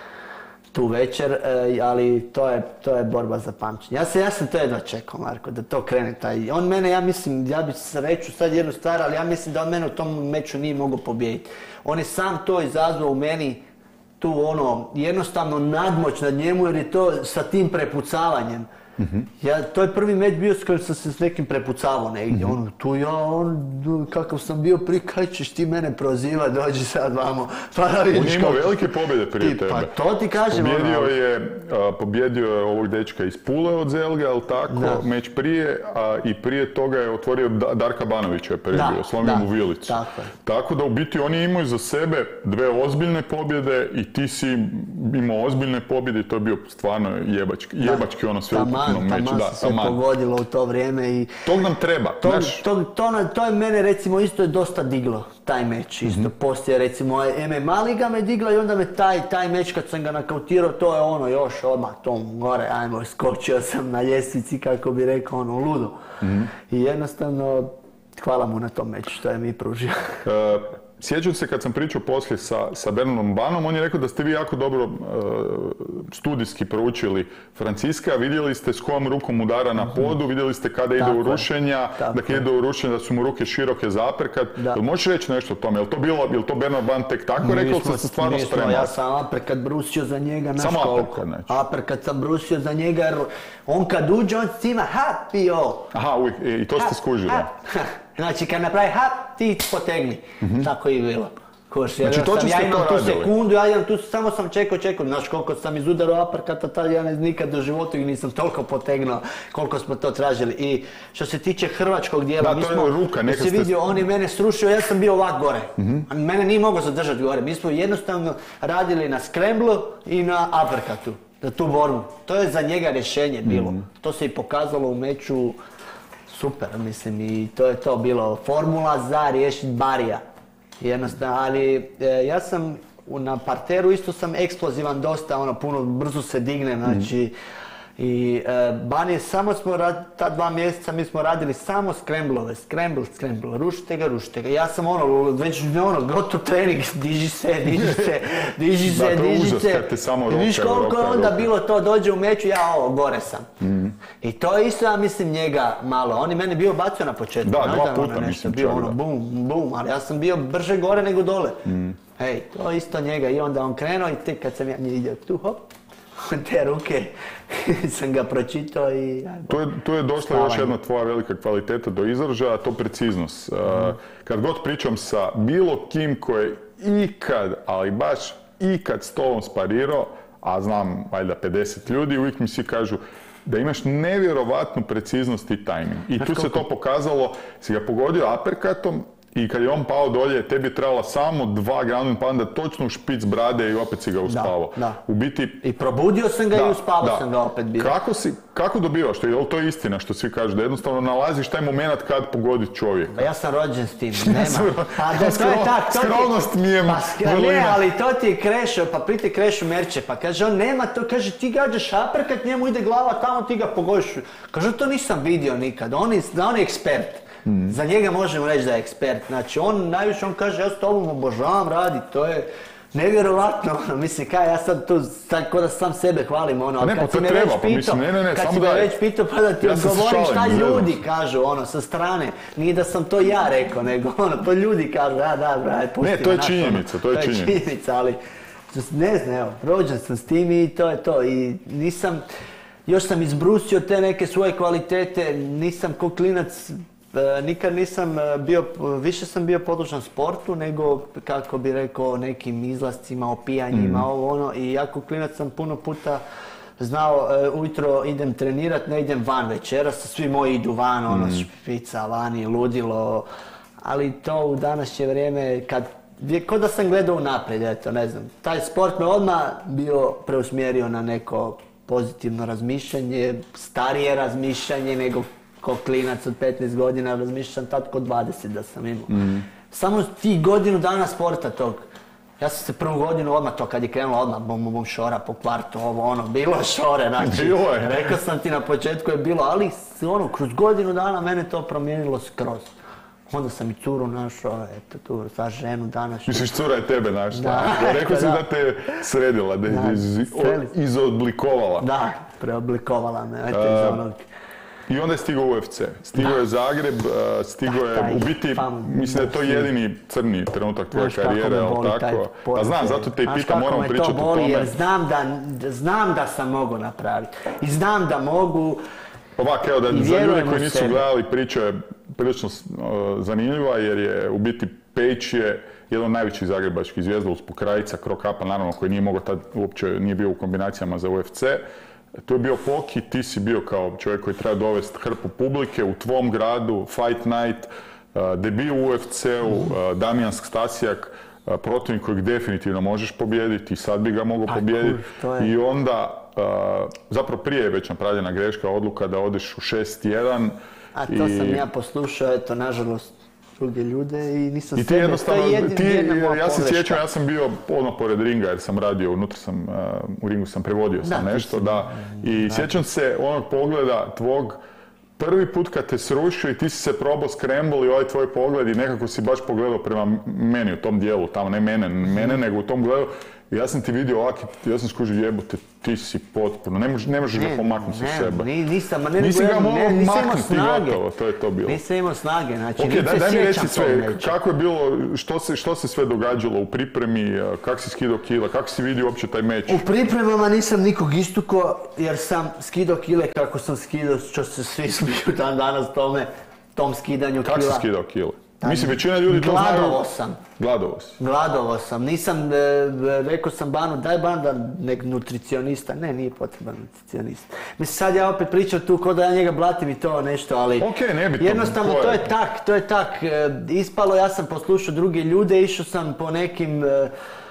tu večer, e, ali to je, to je borba za pamćenje. Ja, se, ja sam to jedva čekao, Marko, da to krene taj. On mene, ja mislim, ja bi sreću sad jednu stvar, ali ja mislim da on mene u tom meču nije mogao pobijediti. On je sam to izazvao u meni, tu ono, jednostavno nadmoć nad njemu jer je to sa tim prepucavanjem. Mm-hmm. Ja, to je prvi meč bio s kojim sam se s nekim prepucavao negdje. Mm-hmm. Ono, tu ja, on, kakav sam bio prije, kaj ćeš ti mene proziva, dođi sad vamo. Pa da vidiš On je imao kako- velike pobjede prije Ti, tebe. Pa to ti kažem. Pobjedio ono, je, a, pobjedio je ovog dečka iz Pule od Zelga, ali tako, Da. meč prije, a i prije toga je otvorio Da- Darka Banovića je prebio, Da, slomio da, mu vilicu. tako je. Tako da u biti oni imaju za sebe dve ozbiljne pobjede i ti si imao ozbiljne pobjede i to je bio stvarno jebački, jebački ono sve ukupno Taman, meč. taman Da, se sve taman. pogodilo u to vrijeme i Tog nam treba, to, znaš. to, to, na- to je mene recimo isto je dosta diglo, taj meč isto. Mhm. Poslije recimo M M A liga me digla i onda me taj, taj meč kad sam ga nakautirao, to je ono još odmah tom gore, ajmo, skočio sam na ljestvici kako bi rekao ono ludo. Mhm. I jednostavno hvala mu na tom meču što je mi pružio. E, Sjećam se kad sam pričao poslije sa, sa Bernardom Banom, on je rekao da ste vi jako dobro e, studijski proučili Franciska, vidjeli ste s kojom rukom udara na podu, vidjeli ste kada ide Tako u je, rušenja, tako da kada je. ide u rušenja da su mu ruke široke za aperkat. Da. Jel možeš reći nešto o tome? Jel to bilo, jel to Bernard Ban tek tako rekao, ili ste se stvarno nismo, spremali? ja sam aperkat brusio za njega, znaš Samo koliko. aperkat, znači. Aperkat sam brusio za njega jer on kad uđe, on cima hapio. Aha, uvijek, i, i to ste skužili. Hap, hap. Znači kad napravi hap, ti potegni. Tako i bilo. Koš, Znači, jednostavno, točno ja ste imam to tu radili. sekundu, ja imam tu, samo sam čekao, čekao. Znaš koliko sam izudarao aperkata, tad ja ne, nikad u životu ih nisam toliko potegnuo koliko smo to tražili. I što se tiče hrvačkog dijela, Da, mi to je smo, ruka, neka si ste- vidio, on je mene srušio, ja sam bio ovak gore. A mene nije mogao zadržati gore. Mi smo jednostavno radili na scramblu i na aperkatu, za tu borbu. To je za njega rješenje bilo. To se i pokazalo u meču super, mislim, i to je to bilo formula za riješiti Barija. Jednostavno, ali e, ja sam u- na parteru isto sam eksplozivan dosta, ono, puno, brzo se dignem, znači, i e, Bani, samo smo, rad- ta dva mjeseca mi smo radili samo scramblove, scramble, scramble, rušite ga, rušite ga. Ja sam ono, već ono, gotov trening, diži se, diži se, diži Da, se, to je diži užas se. kad te samo I viš roka, koliko je roka, onda roka. bilo to, dođe u meču, ja ovo, gore sam. I to je isto, ja mislim, njega malo. On je meni bio bacio na početku. Da, znaš dva je ono puta, nešto mislim, bio čak, ono da. bum, bum, ali ja sam bio brže gore nego dole. Hej, to je isto njega i onda on krenuo i tek kad sam ja vidio tu hop, te ruke sam ga pročitao i... Tu je, tu je došla Spavanje. još jedna tvoja velika kvaliteta do izražaja, to preciznost. Uh, kad god pričam sa bilo kim koji je ikad, ali baš ikad s tobom sparirao, a znam valjda pedeset ljudi, uvijek mi svi kažu da imaš nevjerovatnu preciznost i tajming. I tu se koliko? to pokazalo, si ga pogodio aperkatom i kad je on pao dolje, tebi je trebala samo dva ground panda točno u špic brade i opet si ga uspavao. Da, da. U biti... I probudio sam ga da, i uspavao da. sam ga opet bio. Kako, si, kako dobivaš to? Je li to istina što svi kažu? Da jednostavno nalaziš taj moment kad pogodi čovjek? Pa ja sam rođen s tim, nema. Pa da, to je tak, to Skromnost ti... mi je pa, ne, ali to ti je Krešo, pa prite Krešo Merče, pa kaže on nema to, kaže ti gađaš šaprkat, njemu ide glava tamo, ti ga pogodiš. Kaže to nisam vidio nikad, on je, on je ekspert. Mm. Za njega možemo reći da je ekspert, znači on najviše, on kaže ja s tobom obožavam raditi, to je nevjerovatno, ono, mislim kaj ja sad tu, sad ko da sam sebe hvalim, ono, ne, kad pa si me treba, već pa pitao, mislim, ne, ne, ne, kad samo si me daj. već pitao pa da ti Ja odgovorim šta šalim, ljudi zezam. kažu, ono, sa strane, nije da sam to ja rekao, nego ono, to ljudi kažu, da, da, braj, pusti Ne, to je naš, činjenica, ono, to je činjenica. činjenica, ali ne znam, evo, rođen sam s tim i to je to, i nisam, još sam izbrusio te neke svoje kvalitete, nisam ko klinac, nikad nisam bio, više sam bio podložan sportu nego, kako bi rekao, nekim izlascima, opijanjima, mm. ovo ono, i jako klinac sam puno puta znao, ujutro idem trenirat, ne idem van večeras, svi moji idu van, ono, mm. špica, vani, ludilo, ali to u današnje vrijeme, kad, ko da sam gledao unaprijed, eto, ne znam, taj sport me odmah bio preusmjerio na neko pozitivno razmišljanje, starije razmišljanje nego ko klinac od petnaest godina, razmišljam tad kod dvadeset da sam imao. Mm. Samo ti godinu dana sporta tog. Ja sam se prvu godinu odmah to, kad je krenulo odmah, bom, bom, šora po kvartu, ovo, ono, bilo šore, znači, bilo je. Rekao sam ti na početku je bilo, ali ono, kroz godinu dana mene to promijenilo skroz. Onda sam i curu našao, eto tu, sa ženu danas. Misliš, cura je tebe našla? Da. Rekao si da te sredila, da je iz, izoblikovala. Da, preoblikovala me, eto iz onog. I onda je stigao u U F C. Stigao je Zagreb, stigao je, u biti, mislim da je to jedini crni trenutak tvoje karijere, ali tako? Pa znam, zato te i pitam, moramo pričati o tome. Jer znam da, znam da sam mogao napraviti. I znam da mogu. Ovako, evo, da za ljude koji nisu gledali, priča je prilično zanimljiva, jer je u biti Pejć je jedan od najvećih zagrebačkih zvijezda uz Pokrajca, Krokapa, naravno, koji nije mogao tad, uopće nije bio u kombinacijama za U F C. To je bio Poki, ti si bio kao čovjek koji treba dovesti hrpu publike u tvom gradu, Fight Night, debut u U F C-u, Damijan Stasijak, protivnik kojeg definitivno možeš pobijediti i sad bi ga mogao pobijediti. I onda, zapravo prije je već napravljena greška, odluka da odeš u šest jedan. A to sam ja poslušao, eto, nažalost, druge ljude i nisam I ti jednostavno, ti, ja se sjećam, ja sam bio odmah pored ringa jer sam radio, unutra sam, uh, u ringu sam prevodio sam da, nešto, si, da. I da. Sjećam se onog pogleda tvog, prvi put kad te srušio i ti si se probao scramble i ovaj tvoj pogled i nekako si baš pogledao prema meni u tom dijelu, tamo ne mene, mene nego u tom gledu. I ja sam ti vidio ovak, ja sam skužio jebote, ti si potpuno, ne možeš, ne možeš ne, ga pomaknuti sa sebe. Ne, nisam, ne, nisi ga mogao maknuti gotovo, to je to bilo. Nisam imao snage, znači okay, nisam daj, se daj sjećam sve, kako je bilo, što se, što se sve događalo u pripremi, kako si skidao kila, kako si vidio uopće taj meč? U pripremama nisam nikog istukao jer sam skidao kile kako sam skidao, što se svi smiju dan danas tome, tom skidanju kila. Kako si skidao kile? Mislim, većina ljudi to znaju. Gladovo sam. Gladovo si. Gladovo sam. Nisam, e, rekao sam Banu, daj Banu da nek nutricionista. Ne, nije potreban nutricionist. Mislim, sad ja opet pričam tu ko da ja njega blatim i to nešto, ali... Okay, ne bi to, jednostavno, to je tak, to je tak. E, ispalo, ja sam poslušao druge ljude, išao sam po nekim... E,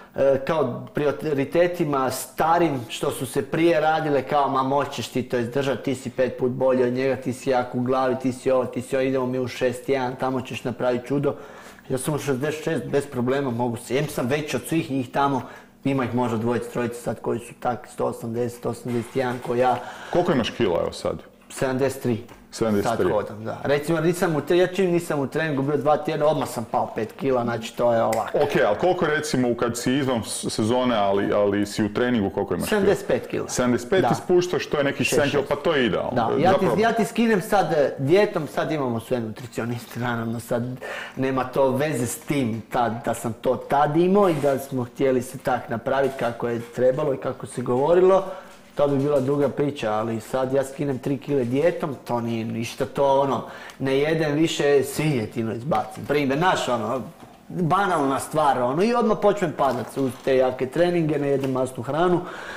kao prioritetima starim što su se prije radile kao ma moćeš ti to izdržati, ti si pet put bolji od njega, ti si jak u glavi, ti si ovo, ti si ovo, idemo mi u šest jedan, tamo ćeš napraviti čudo. Ja sam u šezdeset šest bez problema, mogu se, jem sam veći od svih njih tamo, ima ih možda dvojica, trojica sad koji su tak sto osamdeset, sto osamdeset jedan ko ja. Koliko imaš kila evo sad? sedamdeset tri. sedamdeset tri. Sad hodam, da. Recimo, nisam u, ja čim nisam u treningu bio dva tjedna, odmah sam pao pet kila, znači to je ovako. Ok, ali koliko recimo kad si izvan sezone, ali, ali si u treningu, koliko imaš kila? sedamdeset pet kila. sedamdeset pet ti spuštaš, to je nekih sedam kila, pa to je idealno. Da, ja ti, ja ti skinem sad dijetom, sad imamo sve nutricioniste, naravno, sad nema to veze s tim tad, da sam to tad imao i da smo htjeli se tak napraviti kako je trebalo i kako se govorilo. To bi bila druga priča, ali sad ja skinem tri kile dijetom, to nije ništa, to ono, ne jedem više svinjetinu izbacim. Primjer, naš ono, banalna stvar, ono, i odmah počnem padat uz te jake treninge, ne jedem masnu hranu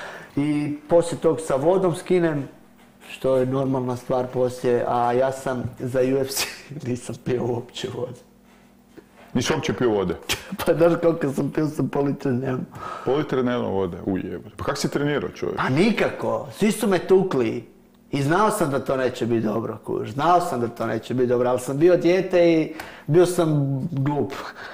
i poslije tog sa vodom skinem, što je normalna stvar poslije, a ja sam za U F C nisam pio uopće vodu. Nisi uopće pio vode? Pa znaš koliko sam pio, sam pol litre dnevno. Pol litre dnevno vode? Ujebe. Pa kako si trenirao, čovjek? Pa nikako. Svi su me tukli. I znao sam da to neće biti dobro, kuž. Znao sam da to neće biti dobro, ali sam bio dijete i bio sam glup.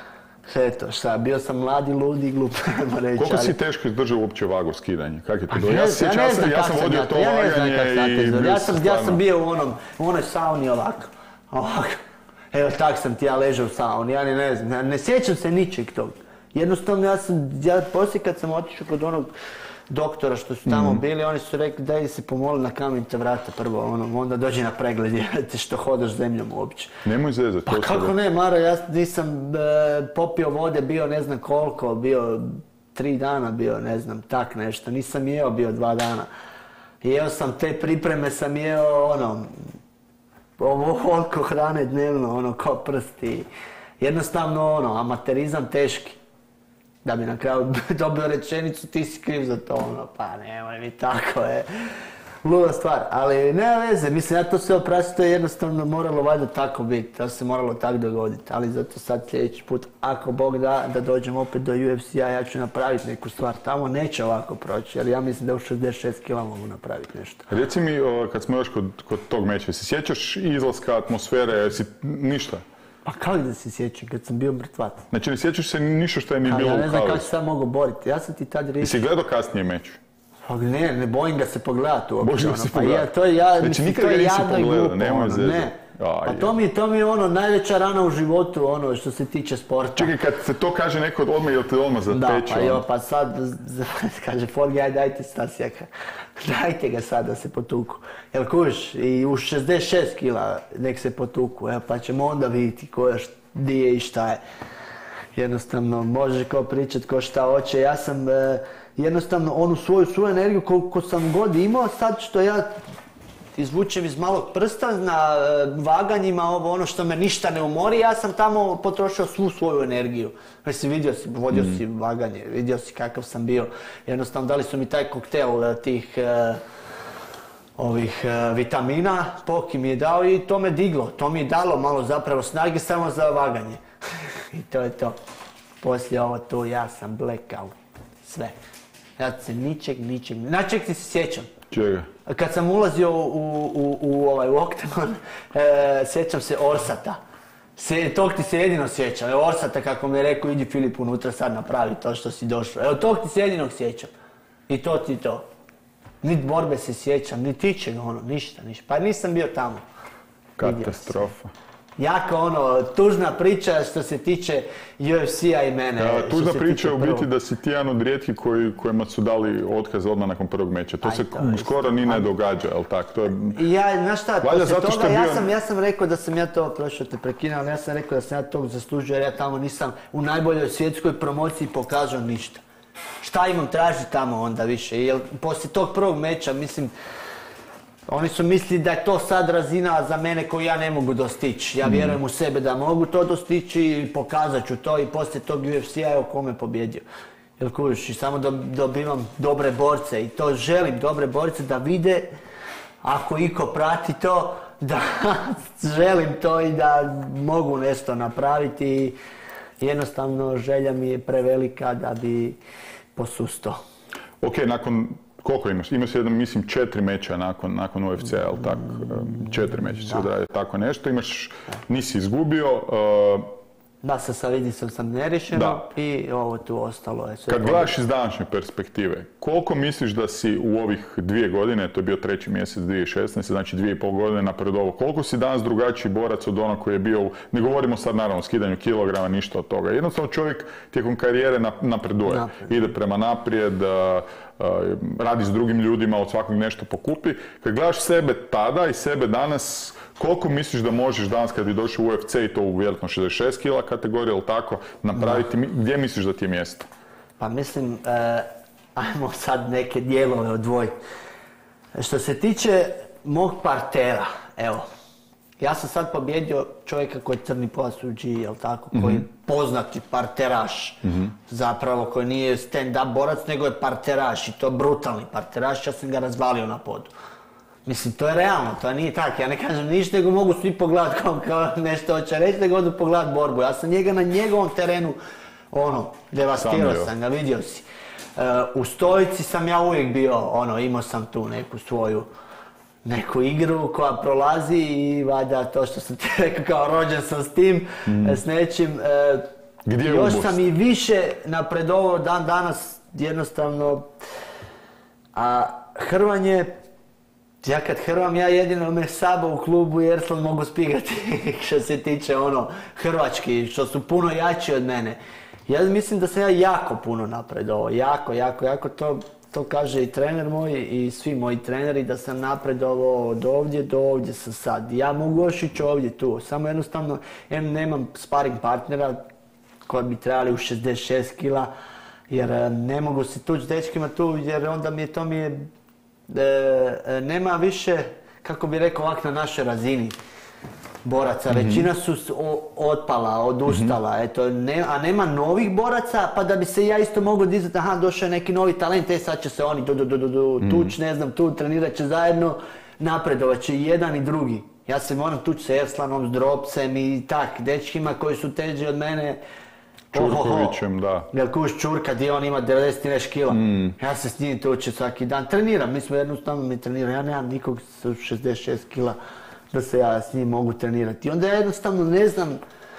Eto, šta, bio sam mladi, ludi i glup, ajmo reći. Koliko ali... si teško izdržao uopće vago skidanje? Kako je to Pa bilo? ne, Ja se sjećam, ja, ja, ne sam, znam ja kak sam sam vodio ja to ja ne znam vaganje kak sam i... ja, bio ja, sam, ja stvarno- sam bio u onom, u onoj sauni ovako. Ovako. Evo tak sam ti ja ležao u sauni, ja ni ne znam, ja ne sjećam se ničeg tog. Jednostavno ja sam, ja poslije kad sam otišao kod onog doktora što su tamo mm. bili, oni su rekli daj se pomoli na kamen te vrata prvo, ono, onda dođi na pregled jer ti što hodaš zemljom uopće. Nemoj zezati. Pa kako ne, Maro, ja nisam e, popio vode, bio ne znam koliko, bio tri dana bio, ne znam, tak nešto, nisam jeo bio dva dana. Jeo sam te pripreme, sam jeo ono, ovo koliko hrane dnevno, ono, kao prsti. Jednostavno, ono, amaterizam teški. Da bi na kraju dobio rečenicu, ti si kriv za to, ono, pa nemoj mi tako, je. Luda stvar, ali nema veze, mislim, ja to sve oprasim, to je jednostavno moralo valjda tako biti, to se moralo tako dogoditi, ali zato sad sljedeći put, ako Bog da, da dođem opet do U F C-a, ja ću napraviti neku stvar tamo, neće ovako proći, jer ja mislim da u šezdeset šest kila mogu napraviti nešto. Reci mi, kad smo još kod, kod tog meča, se sjećaš izlaska, atmosfere, si ništa? Pa kako da se sjećam kad sam bio mrtvac? Znači ne sjećaš se ništa što je mi A bilo ja u ne znam kavi? kako se sad mogu boriti, ja sam ti tad riješio. Jesi gledao kasnije meč? Pa ne, ne bojim ga se pogledati uopće. Bože, Ono, si pa pogledao. ja, to je, ja, Znači, mislim, nikad to ga je nisi jadno i pogledao, glupo, nemoj ono, zezati. ne. Aj, Pa to mi, to mi je ono najveća rana u životu, ono što se tiče sporta. Čekaj, kad se to kaže neko odmah, jel te odmah zateče? Da, pa ono? jo, pa sad, kaže Forgi, aj dajte Stasijaka, dajte ga sad da se potuku. Jel kuš, i u šezdeset šest kila nek se potuku, evo, pa ćemo onda vidjeti ko je, di je i šta je. Jednostavno, može ko pričat ko šta hoće, ja sam e, jednostavno onu svoju, svoju energiju koliko sam god imao, sad što ja izvučem iz malog prsta na e, vaganjima, ovo ono što me ništa ne umori, ja sam tamo potrošio svu svoju energiju. Mislim, vidio si, vodio mm. si vaganje, vidio si kakav sam bio. Jednostavno, dali su mi taj koktel e, tih e, ovih e, vitamina, Poki mi je dao i to me diglo, to mi je dalo malo zapravo snage samo za vaganje. I to je to. Poslije ovo tu ja sam blackout. Sve. Ja se ničeg, ničeg, načeg ti se sjećam. Čega? Kad sam ulazio u, u, u, ovaj, u Octagon, e, sjećam se Orsata. Se, tog ti se jedino sjećam. Evo Orsata kako mi je rekao, idi Filip unutra sad napravi to što si došao. Evo tog ti se jedinog sjećam. I to ti to. Niti borbe se sjećam, niti ičega ono, ništa, ništa. Pa nisam bio tamo. Katastrofa. Jako ono, tužna priča što se tiče U F C-a i mene. Ja, tužna priča je u biti prvog. da si ti jedan od rijetkih koji, kojima su dali otkaz odmah nakon prvog meča. To Aj, se to je skoro ni ne događa, jel tak? To je... Ja, znaš šta, Valjda poslije zato što toga je bio- ja, sam, ja sam rekao da sam ja to, prošao te prekinuo, ali ja sam rekao da sam ja tog zaslužio jer ja tamo nisam u najboljoj svjetskoj promociji pokazao ništa. Šta imam tražiti tamo onda više? Jer poslije tog prvog meča, mislim, oni su mislili da je to sad razina za mene koju ja ne mogu dostići. Ja vjerujem u sebe da mogu to dostići i pokazat ću to i poslije tog U F C-a evo kome pobjedio. Jel kužiš, i samo dobivam dobre borce i to želim, dobre borce da vide, ako iko prati to, da želim to i da mogu nešto napraviti i jednostavno želja mi je prevelika da bi posustao. Ok, nakon, koliko imaš? Imaš jedan, mislim, četiri meča nakon, nakon U F C-a, jel tako? Četiri meča si odradio, tako nešto. Imaš, nisi izgubio. Uh, Da, sa Savidicom sam nerešeno i ovo tu ostalo je sve. Kad gledaš iz današnje perspektive, koliko misliš da si u ovih dvije godine, to je bio treći mjesec dvije tisuće šesnaeste, znači dvije i pol godine napredovao, koliko si danas drugačiji borac od onog koji je bio, u, ne govorimo sad naravno o skidanju kilograma, ništa od toga. Jednostavno čovjek tijekom karijere napreduje, Napred. ide prema naprijed, a, a, radi s drugim ljudima, od svakog nešto pokupi. Kad gledaš sebe tada i sebe danas, koliko misliš da možeš danas kad bi došao u U F C i to u vjerojatno šezdeset šest kila kategorije ili tako, napraviti, no. Gdje misliš da ti je mjesto? Pa mislim, eh, ajmo sad neke dijelove odvojiti. Što se tiče mog partera, evo, ja sam sad pobjedio čovjeka koji je crni pojas u G, jel tako, mm-hmm. koji je poznati parteraš, mm-hmm. zapravo koji nije stand-up borac, nego je parteraš i to brutalni parteraš, ja sam ga razvalio na podu. Mislim, to je realno, to nije tako, ja ne kažem ništa, nego mogu svi pogledat kao, kao nešto hoće reći, nego odu pogledat borbu. Ja sam njega na njegovom terenu, ono, devastirao sam ga, vidio si. Uh, u stojici sam ja uvijek bio, ono, imao sam tu neku svoju, neku igru koja prolazi i valjda to što sam ti rekao, kao rođen sam s tim, mm. s nečim. Uh, Gdje je još ubos? sam i više napredovao dan danas, jednostavno, a hrvanje, ja kad hrvam, ja jedino me Sabo u klubu i Erslan mogu spigati što se tiče ono hrvački, što su puno jači od mene. Ja mislim da sam ja jako puno napredovao, jako, jako, jako, to, to kaže i trener moj i svi moji treneri da sam napredovao od ovdje do ovdje sam sad. Ja mogu još ići ovdje tu, samo jednostavno em, nemam sparing partnera koji bi trebali u šezdeset šest kila, jer ne mogu se tući s dečkima tu, jer onda mi je to mi je E, nema više, kako bi rekao, ovak na našoj razini boraca. Mm-hmm. Većina su otpala, odustala, mm-hmm. eto, ne, a nema novih boraca, pa da bi se ja isto mogao dizati, aha, došao je neki novi talent, e sad će se oni du, du, du, du, mm-hmm. tuć, ne znam, tu trenirat će zajedno, napredovat će i jedan i drugi. Ja se moram tući s Erslanom, s Dropcem i tak, dečkima koji su teži od mene. Čurkovićem, da. Jel kuš Čurka, gdje on ima devedeset nešto kila. Mm. Ja se s njim tučem svaki dan. Treniram, mi smo jednostavno mi treniramo. Ja nemam nikog sa šezdeset šest kila da se ja s njim mogu trenirati. I onda ja jednostavno ne znam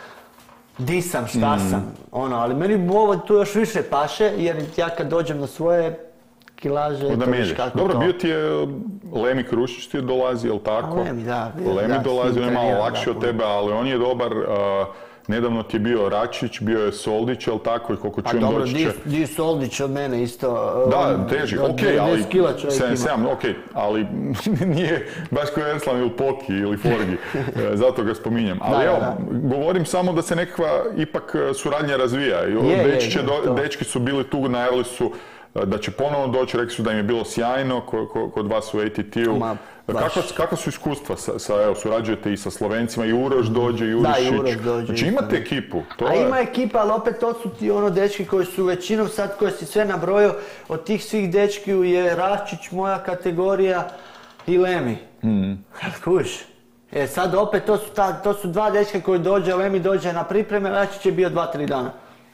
di sam, šta mm. sam. Ono, ali meni ovo tu još više paše, jer ja kad dođem na svoje kilaže, to viš kako dobro, to. Bio ti je Lemi Krušić ti je dolazi, jel tako? A Lemi, da. Bio, Lemi da, dolazi, on je malo lakši od tebe, ali on je dobar. Uh, Nedavno ti je bio Račić, bio je Soldić, jel tako, i koliko čujem doći će... A dobro, di je Soldić od mene isto... Da, teži, okej, okay, ali... sedamdeset sedam, okej, okay, ali nije baš kao Erslan ili Poki ili Forgi, zato ga spominjem. Ali da, evo, da. Govorim samo da se nekakva ipak suradnja razvija. Je, Dečki, je, do, dečki su bili tu, najavili su da će ponovno doći, rekli su da im je bilo sjajno kod vas u A T T-u. Kakva, kakva su iskustva? Sa, sa, evo, surađujete i sa Slovencima, i Uroš dođe, Jurišić. Da, i Uroš dođe. Znači imate ekipu. To A je... ima ekipa, ali opet to su ti ono dečki koji su većinom sad, koje si sve nabrojio, od tih svih dečki je Račić, moja kategorija i Lemi. Mm. Kuš. E sad opet to su, ta, to su dva dečka koji dođe, Lemi dođe na pripreme, Račić je bio dva, tri dana.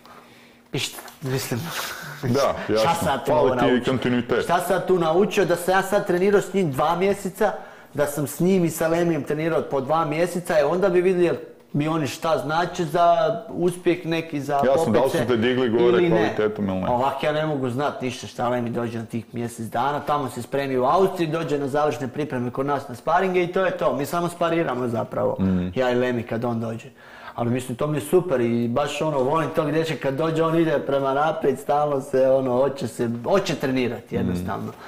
I šta, mislim... Da, jasno, fali ti kontinuitet. Šta sam tu naučio, da sam ja sad trenirao s njim dva mjeseca, da sam s njim i sa Lemijem trenirao po dva mjeseca, i onda bi vidjeli mi oni šta znači za uspjeh neki, za popece. Jasno, da li su te digli gore kvalitetom ili ne? Ovako ja ne mogu znati ništa šta Lemi dođe na tih mjesec dana, tamo se spremi u Austriji, dođe na završne pripreme kod nas na sparinge i to je to. Mi samo spariramo zapravo, mm. ja i Lemi kad on dođe. Ali mislim, to mi je super i baš ono, volim tog dječka kad dođe, on ide prema naprijed, stalno se, ono, hoće se, hoće trenirati jednostavno. Mm.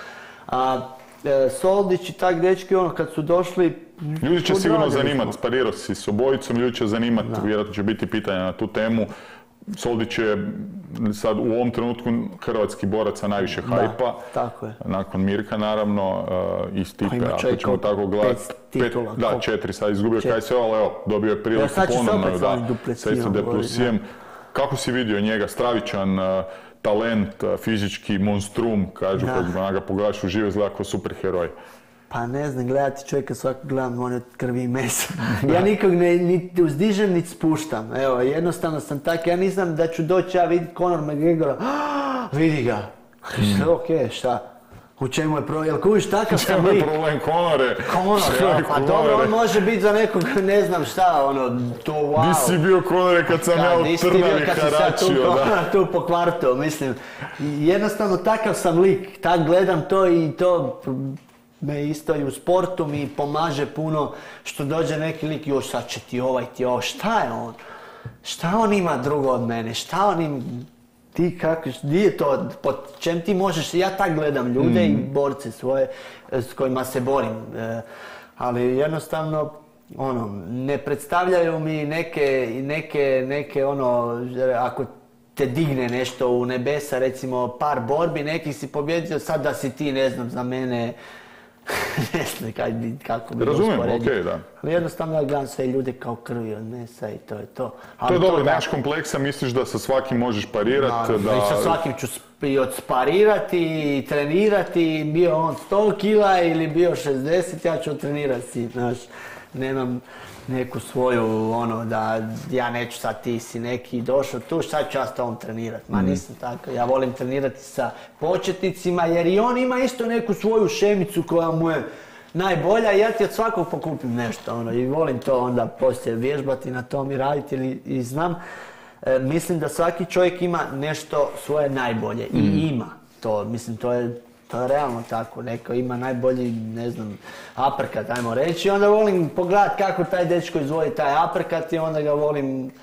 A e, Soldić i tak dečki, ono, kad su došli... Ljudi će sigurno zanimati, sparirao si s obojicom, ljudi će zanimati, vjerojatno će biti pitanja na tu temu. Soldić je sad u ovom trenutku hrvatski boraca najviše hajpa. Tako je. Nakon Mirka naravno, uh, i Stipe, ako ćemo tako gledati. Titula, da, četiri, sad izgubio K S O, ali evo, dobio je priliku ponovno da sa isto Deplusijem. Kako si vidio njega, stravičan uh, talent, uh, fizički monstrum, kažu, kad ga pogledaš uživo, izgleda kao superheroj. Pa ne znam, gledati čovjeka svako gledam, on je od krvi i mesa. Ja nikog ne, niti uzdižem, niti spuštam. Evo, jednostavno sam tak, ja nisam da ću doći ja vidjeti Conor McGregora. Vidi ga. Mm. Ok, šta? U čemu je problem? Jel kuviš takav sam lik? U čemu je problem Conore? Conor, pa dobro, on može biti za nekog, ne znam šta, ono, to wow. Di si bio Conore kad sam ja u Trnavi haračio, da? Tu po kvartu, mislim. Jednostavno takav sam lik, tak gledam to i to... Me isto i u sportu mi pomaže puno što dođe neki lik, još sad će ti ovaj, ti ovo, šta je on? Šta on ima drugo od mene? Šta on ima, ti kako, di je to, po čem ti možeš, ja tak gledam ljude mm. i borce svoje s kojima se borim, e, ali jednostavno, ono, ne predstavljaju mi neke, neke, neke, ono, ako te digne nešto u nebesa, recimo par borbi, nekih si pobjedio, sad da si ti, ne znam, za mene, ne znam kaj bi, kako bi Razumijem, usporedio. okej, da. Ali jednostavno ja gledam sve ljude kao krvi od mesa i to je to. Ali To je dobro, da- nemaš kompleksa, misliš da sa svakim možeš parirati, Naravno, da... i sa svakim ću sp- i odsparirati i trenirati, bio on sto kila ili bio šezdeset, ja ću trenirati, znaš, nemam neku svoju, ono, da ja neću sad, ti si neki došao tu, sad ću ja s tobom trenirati. Ma nisam tako, ja volim trenirati sa početnicima jer i on ima isto neku svoju šemicu koja mu je najbolja i ja ti od svakog pokupim nešto, ono, i volim to onda poslije vježbati na tom i raditi ili- i znam. E, mislim da svaki čovjek ima nešto svoje najbolje i ima to, mislim to je, to je realno tako, neko ima najbolji, ne znam, aperkat, ajmo reći, onda volim pogledat kako taj dečko izvodi taj aperkat i onda ga volim,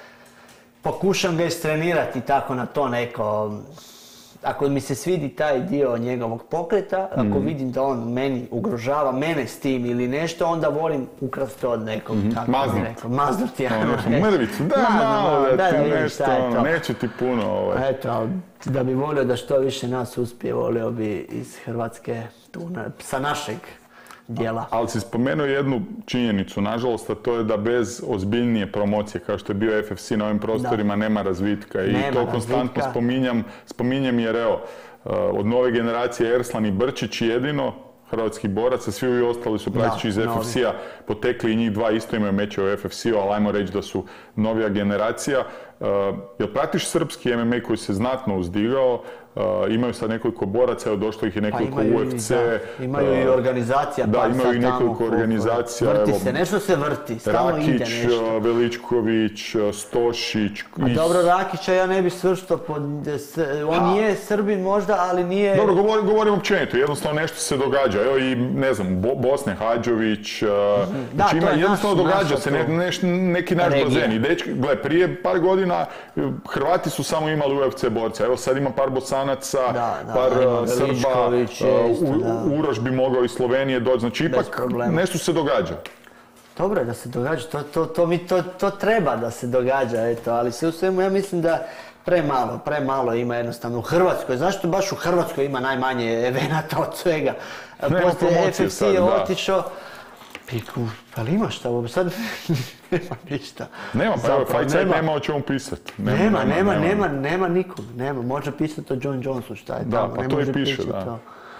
pokušam ga istrenirati tako na to neko, ako mi se svidi taj dio njegovog pokreta, ako vidim da on meni ugrožava mene s tim ili nešto, onda volim ukrasti to od nekog, kako bi Maznut. rekao, maznuti, Ono, ajmo nešto, reći. mrvicu, da, Mazno, malo da da, ti da vidim nešto, šta je ono, to. neće ti puno, ovaj. Eto, ali da bi volio da što više nas uspije, volio bi iz Hrvatske, tu na- sa našeg dijela. Ali si spomenuo jednu činjenicu, nažalost, a to je da bez ozbiljnije promocije, kao što je bio F F C na ovim prostorima, nema razvitka. I Nema to konstantno razvitka. spominjam, spominjem jer evo, uh, od nove generacije Erslan i Brčić jedino, hrvatski borac, a svi ovi ostali su praktički iz novi. F F C-a potekli i njih dva isto imaju meče u F F C-u, ali ajmo reći da su novija generacija. Uh, jel pratiš srpski M M A koji se znatno uzdigao, uh, imaju sad nekoliko boraca, evo došlo ih je Pa nekoliko imaju, U i- F C. da, imaju i uh, organizacija, da, par imaju sad i tamo, nekoliko koliko je. organizacija, Vrti evo, se, nešto se vrti, stalno ide Rakić, nešto. Veličković, Stošić. A i- dobro, Rakića ja ne bi svrstao pod, s- on je Srbin možda, ali nije... Dobro, govorim, govorim općenito, jednostavno nešto se događa. Evo i, ne znam, Bo- Bosne Hadžović, uh, Da, znači to ima, je jednostavno naš- događa naša se ne, to neš- neki naš regija. bazen. I dečki, gle, prije par godina uh, Hrvati su samo imali U F C borca. Evo sad ima par Bosanaca, Da, da, par ima uh, Srba, Veličković je uh, isto, U- da. Uroš bi mogao iz Slovenije doći. Znači ipak problema. nešto se događa. Dobro je da se događa, to, to, to, mi, to, to treba da se događa, eto, ali sve u svemu ja mislim da premalo, premalo ima jednostavno u Hrvatskoj. Zašto baš u Hrvatskoj ima najmanje evenata od svega? Nema Poslije promocije F F C sad, je da. otišao, piku, ali ima šta uopće, sad nema ništa. Nema, pa evo, Zapravo, Fight Site nema o čemu pisati. Nema, nema, nema, nema nikog, nema. Može pisati o John Jonesu šta je Da, tamo, pa ne to i može piše, pričati da. o-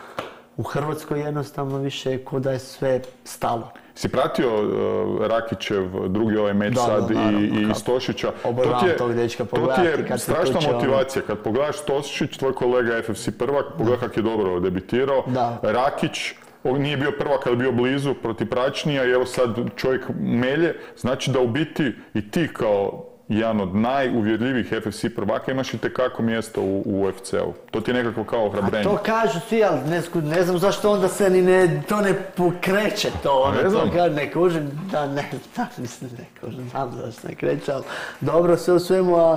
U Hrvatskoj jednostavno više je ko da je sve stalo. Si pratio uh, Rakićev drugi ovaj meč Da, da, sad naravno, i, i kako. Stošića? Obožavam To ti je- tog dečka To ti pogledati je kad se strašna tuče, ono. motivacija. Kad pogledaš Stošić, tvoj kolega F F C prvak, pogledaj kako je dobro debitirao. Da. Rakić, on nije bio prvak, ali bio blizu protiv Pračnija i evo sad čovjek melje. Znači da u biti i ti kao jedan od najuvjerljivijih F F C prvaka imaš i tekako mjesto u, u U F C-u. To ti je nekako kao A ohrabrenje. to kažu svi, ali ne, sku- ne znam zašto onda se ni ne, to ne pokreće to, ono, ne to znam. kad ne kužim, da ne, da, mislim, ne kužim, znam zašto ne kreće, ali dobro sve u svemu, a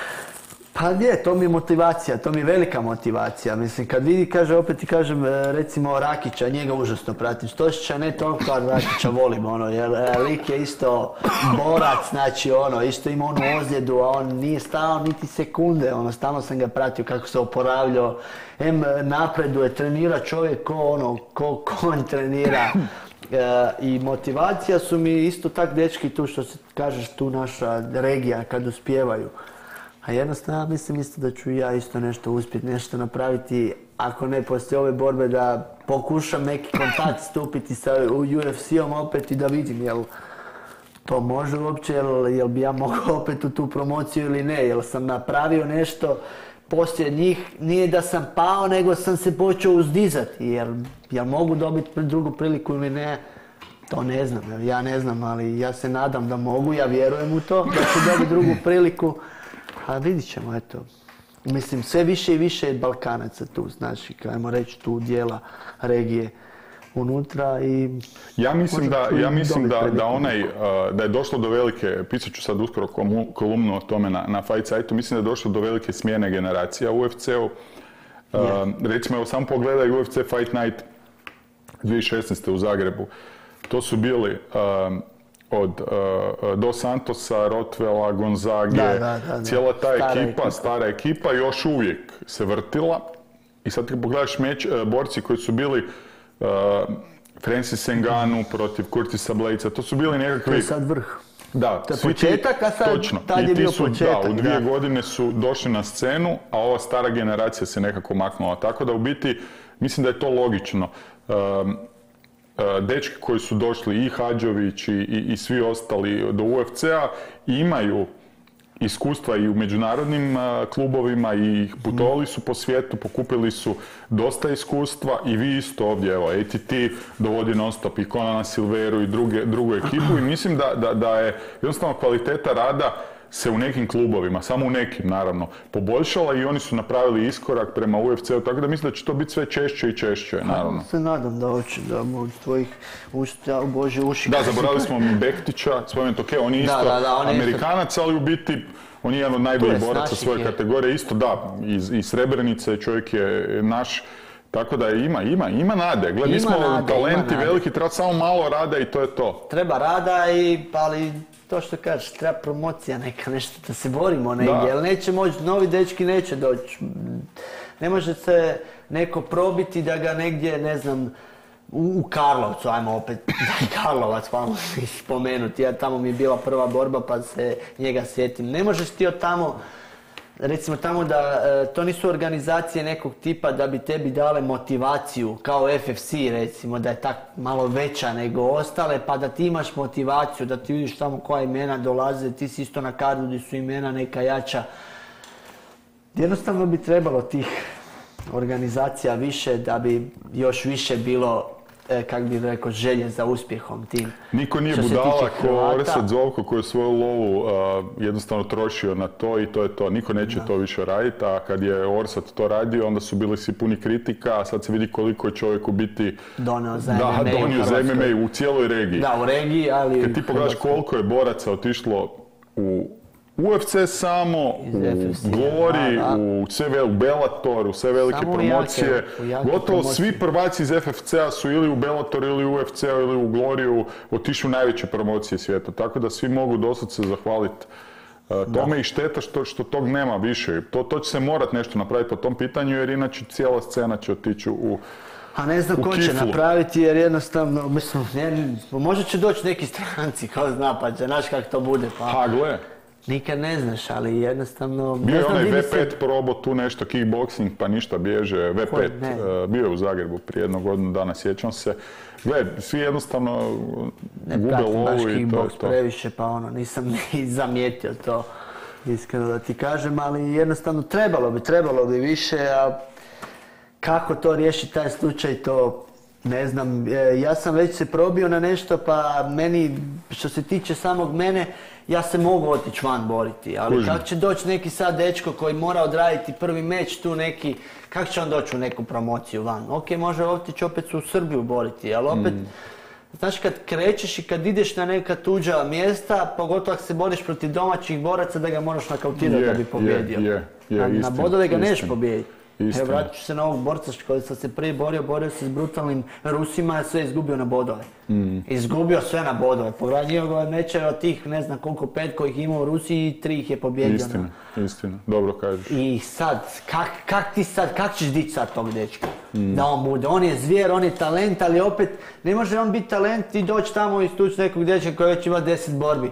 pa je, to mi je motivacija, to mi je velika motivacija, mislim, kad vidi, kaže, opet ti kažem, e, recimo Rakića, njega užasno pratim, Stošića ne toliko, ali Rakića volim, ono, jer e, lik je isto borac, znači, ono, isto ima onu ozljedu, a on nije stao niti sekunde, ono, stalno sam ga pratio kako se oporavljao, em napreduje, trenira čovjek ko, ono, ko konj trenira, E, i motivacija su mi isto tak dečki tu što se kažeš tu naša regija kad uspijevaju. A jednostavno ja mislim isto da ću i ja isto nešto uspjeti, nešto napraviti, ako ne poslije ove borbe da pokušam neki kontakt stupiti sa U F C-om opet i da vidim jel to može uopće, jel, jel bi ja mogao opet u tu promociju ili ne, jel sam napravio nešto poslije njih, nije da sam pao, nego sam se počeo uzdizati, jer ja mogu dobiti drugu priliku ili ne, to ne znam, jel, ja ne znam, ali ja se nadam da mogu, ja vjerujem u to, da ću dobiti drugu priliku, a vidit ćemo, eto. Mislim, sve više i više je Balkanaca tu, znači, ajmo reći, tu dijela regije unutra i... Ja mislim možda da, tu i ja mislim dobiti da, priliku. da onaj, uh, da je došlo do velike, pisat ću sad uskoro komu- kolumnu o tome na, na Fight Site-u, mislim da je došlo do velike smjene generacija u U F C-u. Uh, recimo, evo samo pogledaj U F C Fight Night dvije tisuće šesnaeste u Zagrebu. To su bili um, od uh, Dos Santosa, Rothwella, Gonzage, Da, da, da, da. cijela ta Stara ekipa, ekipa. stara ekipa još uvijek se vrtila. I sad kad pogledaš meč, uh, borci koji su bili uh, Francis Ngannou protiv Curtisa Blaydesa, to su bili nekakvi... To je sad vrh. Da, To je svi početak, a sad točno. tad je I ti bio su, početak, da, u dvije da. godine su došli na scenu, a ova stara generacija se nekako maknula. Tako da u biti, mislim da je to logično. Um, uh, dečki koji su došli, i Hadžović i, i, i svi ostali do U F C-a, imaju iskustva i u međunarodnim uh, klubovima i putovali su po svijetu, pokupili su dosta iskustva i vi isto ovdje, evo, A T T dovodi non stop i Conana Silveru i druge, drugu ekipu i mislim da, da, da je jednostavno kvaliteta rada se u nekim klubovima, samo u nekim naravno, poboljšala i oni su napravili iskorak prema U F C-u, tako da mislim da će to biti sve češće i češće, naravno. Se nadam da hoće, da od tvojih usta, u Bože uši. Da, zaboravili smo mi Bektića, spomenuti, ok, on je isto Da, da, da, on je Amerikanac, ali u biti on je jedan od najboljih Tu je, boraca s svoje naših je. kategorije, isto da, iz, iz Srebrenice, čovjek je naš, tako da ima, ima, ima nade. Gle, mi Ima smo nade, talenti ima nade. veliki, treba samo malo rada i to je to. Treba rada i, ali to što kažeš, treba promocija neka, nešto da se borimo negdje, Da. jer neće moći, novi dečki neće doći. Ne može se neko probiti da ga negdje, ne znam, u, u Karlovcu, ajmo opet, da Karlovac, pa spomenuti, ja tamo mi je bila prva borba pa se njega sjetim. Ne možeš ti od tamo, recimo tamo da, e, to nisu organizacije nekog tipa da bi tebi dale motivaciju, kao F F C recimo, da je tak malo veća nego ostale, pa da ti imaš motivaciju, da ti vidiš tamo koja imena dolaze, ti si isto na kardu gdje su imena neka jača. Jednostavno bi trebalo tih organizacija više da bi još više bilo, e, kak bih rekao, želje za uspjehom tim. Niko nije Što se budala tiče ko Hrvata. Orsat Zovko koji je svoju lovu uh, jednostavno trošio na to i to je to. Niko neće Da. to više raditi, a kad je Orsat to radio, onda su bili svi puni kritika, a sad se vidi koliko je čovjek u biti Donio za da, M M A u donio za M M Hrvatskoj. A u cijeloj regiji. Da, u regiji, ali... Kad ti pogledaš Hrvatskoj. koliko je boraca otišlo u U F C samo, Iz u F F C-a, Glory, da, da. u sve vel, Bellator, u sve velike Samo u promocije. jake- u jake Gotovo promocije. svi prvaci iz F F C-a su ili u Bellatoru ili u U F C-u ili u Gloriju otišli u najveće promocije svijeta. Tako da svi mogu doslovce zahvaliti uh, tome i šteta što, što tog nema više. To, to će se morat nešto napraviti po tom pitanju jer inače cijela scena će otići u... A ne znam u ko će kiflu. napraviti jer jednostavno, mislim, ne, možda će doći neki stranci, ko zna, pa će, znaš kako to bude, pa Ha, gle, nikad ne znaš, ali jednostavno... bio ne je znam, onaj vidi V se- pet probao tu nešto, kickboxing, pa ništa bježe, V Koji? pet, Ne. uh, bio je u Zagrebu prije jednog godinu dana, sjećam se. Gle, svi jednostavno Ne gube pratim baš lovu i to je kickbox to. previše, pa ono, nisam ni zamijetio to, iskreno da ti kažem, ali jednostavno trebalo bi, trebalo bi više, a kako to riješi taj slučaj, to ne znam. E, ja sam već se probio na nešto, pa meni, što se tiče samog mene, ja se mogu otići van boriti, ali Kužim. kako će doći neki sad dečko koji mora odraditi prvi meč tu neki, kako će on doći u neku promociju van? Ok, može otići opet se u Srbiju boriti, ali opet, znaš, kad krećeš i kad ideš na neka tuđa mjesta, pogotovo ako se boriš protiv domaćih boraca, da ga moraš nakautirati Je, da bi pobjedio. je, je, je, na, na istina, bodove ga neš istina. pobijediti. Istina. Evo, vratit ću se na ovog borca koji sam se prije borio, borio se s brutalnim Rusima, a sve izgubio na bodove. Mm. Izgubio sve na bodove. Pogledaj njegove meče od tih, ne znam koliko, pet kojih ima u Rusiji, tri ih je pobjedio. Istina, istina, dobro kažeš. I sad, kak, kak ti sad, kak ćeš dići sad tog dečka? Da on bude, on je zvijer, on je talent, ali opet ne može on biti talent i doći tamo i stući nekog dečka koji već ima deset borbi.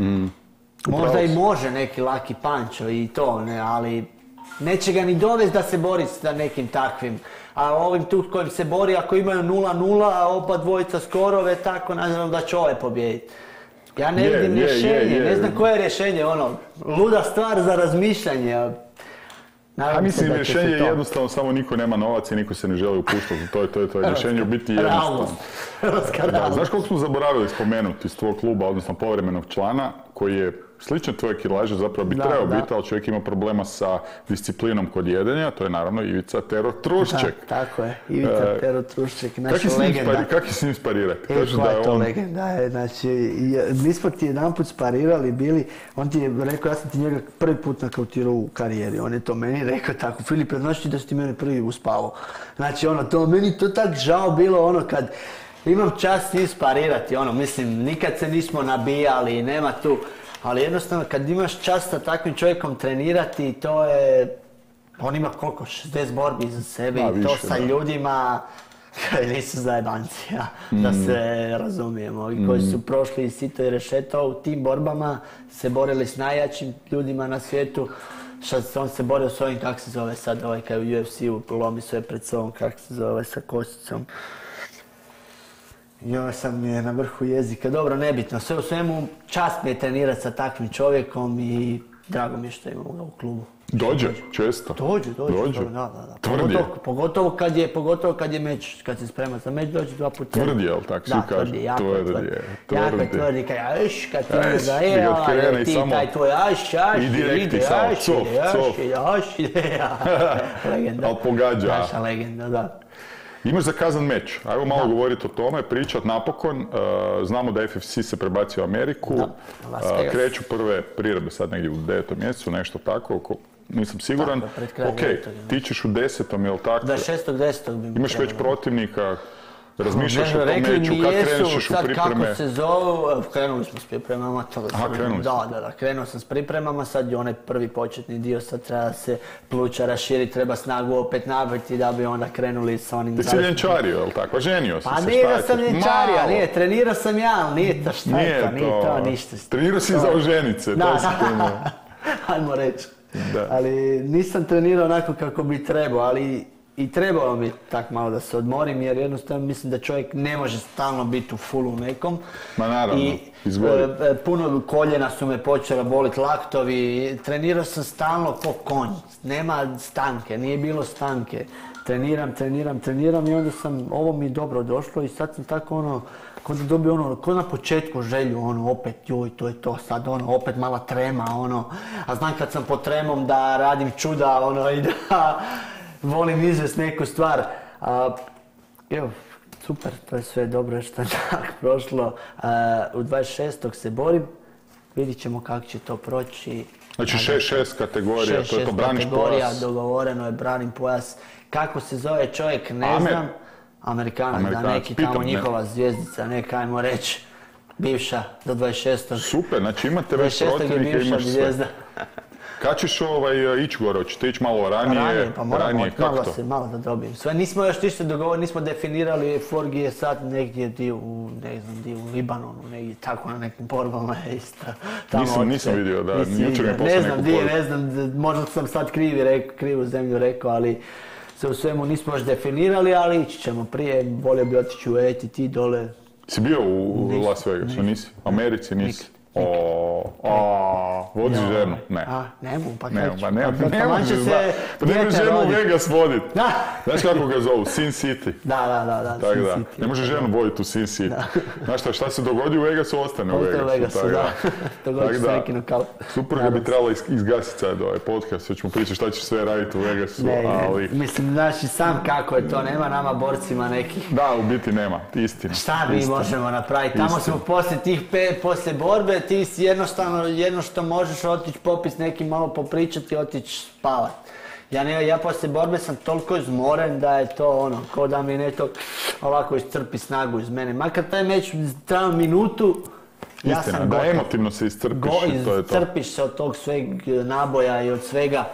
Možda Upravo i si. može neki laki pančo i to, ne, ali neće ga ni dovesti da se bori sa nekim takvim. A ovim tu kojim se bori, ako imaju nula nula, a oba dvojica skorove, tako naravno da će ove pobijediti. Ja ne Je, vidim je, rješenje, je, je. ne znam koje je rješenje, ono, luda stvar za razmišljanje. A Nadam se mislim, da će se rješenje je to- jednostavno, samo niko nema novaca i niko se ne želi upuštati. To je, to je, to je rješenje u biti jednostavno. Realnost. Hrvatska Da, realnost. znaš koliko smo zaboravili spomenuti iz tvojeg kluba, odnosno povremenog člana, koji je sličan tvoje kilaže, zapravo bi Da, trebao da. biti, ali čovjek ima problema sa disciplinom kod jedenja, to je naravno Ivica Tero Trušček. Da, tako je, Ivica E, Pero Trušček, Kak je naša s njim legenda. spari- kak je s njim sparirati? E, Kažu koja da je je to on... legenda, je, znači, je- mi smo ti jedanput sparirali, bili, on ti je rekao, ja sam ti njega prvi put nakautirao u karijeri, on je to meni rekao tako, Filipe, znaš ti da si ti mene prvi uspavao. Znači, ono, to, meni to tak žao bilo, ono, kad imam čast s njim sparirati, ono, mislim, nikad se nismo nabijali, nema tu, ali jednostavno, kad imaš čast sa takvim čovjekom trenirati, to je, on ima koliko, šezdeset borbi iza sebe Da, i to više, sa da. ljudima, koji nisu zajebanci, ja, da se razumijemo, i koji su prošli sito i rešeto u tim borbama, se borili s najjačim ljudima na svijetu. Što on se borio s ovim, kak se zove sad, ovaj kaj u U F C-u lomi sve pred sobom, kak se zove sa kosicom. Još sam je na vrhu jezika, dobro, nebitno, sve u svemu, čast mi je trenirati sa takvim čovjekom i drago mi je što imamo ga u klubu. Dođe, često. Dođe, dođe, Dođe. da, da, da. Tvrd je. Pogotovo, pogotovo kad je, pogotovo kad je meč, kad se sprema za meč, dođe dva puta. Tvrd je, jel tak svi da, kažu? tvrd je, jako Tvrd tvrd. je, Jako tvrd je. tvrd je, kad ja, iš, kad ti Eš, da ti je, ga krene ali i ti samo- taj tvoj aš, aš, I direktni ide, samo, aš, cof, ide, aš, cof. ide, aš, ide, ja. Legenda. Al pogađa. Naša legenda, da. Imaš zakazan meč. Ajmo malo govoriti o tome, pričat napokon. Uh, znamo da F F C se prebacio u Ameriku. Da, Las Uh, Vegas. kreću prve priredbe sad negdje u devetom mjesecu, nešto tako. Oko, nisam siguran. Tako, pred kraj Ok, devetog, ti ćeš u desetom, jel tako? Da, šestog desetog bi mi Imaš već trebalo. protivnika, razmišljaš o Ne, tom rekli meču, mi kad jesu, kreneš u sad pripreme? kako se zovu, krenuli smo s pripremama. To Aha, krenuli Da, da, da, krenuo sam s pripremama, sad je onaj prvi početni dio, sad treba da se pluća raširi, treba snagu opet nabiti da bi onda krenuli sa onim... Ti si ljenčario, jel tako? Ženio si Pa se, nije šta da je sam to? ljenčario, Malo. nije, trenirao sam ja, ali nije to, šta je Nije to, nije to, ništa. Trenirao si To- za oženice, Da, to si krenuo. ajmo reći. Da. Ali nisam trenirao onako kako bi trebao, ali i trebalo mi tak malo da se odmorim, jer jednostavno mislim da čovjek ne može stalno biti u fullu nekom. Ma naravno, I izgori. e, e, puno koljena su me počela boliti, laktovi, trenirao sam stalno ko konj, nema stanke, nije bilo stanke. Treniram, treniram, treniram i onda sam, ovo mi je dobro došlo i sad sam tako ono, kod da dobio ono, kod na početku želju, ono, opet, joj, to je to, sad ono, opet mala trema, ono, a znam kad sam pod tremom da radim čuda, ono, i da volim izvest neku stvar. A, evo, super, to je sve dobro što je tako prošlo. A, u dvadeset šestog se borim, vidit ćemo kako će to proći. Znači šest šest kategorija, to je to, braniš kategorija, pojas. dogovoreno je, branim pojas. Kako se zove čovjek, ne Amer- znam. Amerikanac, da, Amerikanac, neki pitam, tamo ne. njihova zvijezdica, neka, ajmo reći, bivša do dvadeset šestog Super, znači imate već dvadeset šestog je protivnike, bivša imaš sve. zvijezda. Kad ćeš ovaj, ići gore, hoćete ići malo ranije, Ranije, pa moramo ranije, malo kako to? se, malo da dobijem. Sve nismo još ništa dogovorili, nismo definirali, Forgi je sad negdje dio u, ne znam, dio u Libanonu, negdje tako na nekim borbama je isto. Tamo Nisam- od nisam sve- vidio, da, nisi jučer mi je vidio. poslao Ne znam neku di, poruku. ne znam, možda sam sad krivi rekao, krivu zemlju rekao, ali se u svemu nismo još definirali, ali ići ćemo prije, volio bi otići u A T T dole. Si bio u Nisam, Las Vegasu, nisam. nisi? Americi nisi? Nikad, O, a, vodiš Joj. ženu? Ne. A, ne mogu, pa Ne, kad ću? pa ne, Pa ne taman možeš, će da. se Pa ne možeš dijete ženu u roditi. Vegas vodit. Da. Znaš kako ga zovu? Sin City. Da, da, da, da. Tako Sin da, City. ne možeš ženu voditi u Sin City. Znaš šta, šta se dogodi u Vegasu, ostane u Ostaje Vegasu. u Vegasu, tako da. Dogodi Tako se da, neki nokaut. supruga bi trebala iz- izgasiti sad ovaj podcast, sad ćemo pričati šta ćeš sve raditi u Vegasu, Ne, ne, ali... mislim, znaš i sam kako je to, nema nama borcima nekih. Da, u biti nema, istina. Šta mi istina. možemo napraviti? Tamo Istina. smo poslije tih pe, poslije borbe, ti si jednostavno, jedno što možeš otići popis neki malo popričati i otići spavat. Ja, ne, ja poslije borbe sam toliko izmoren da je to ono, ko da mi netko ovako iscrpi snagu iz mene. Makar taj meč trajao minutu, ja Istina, sam da gotov. emotivno se iscrpiš Go, i to je to. iscrpiš se od tog sveg naboja i od svega.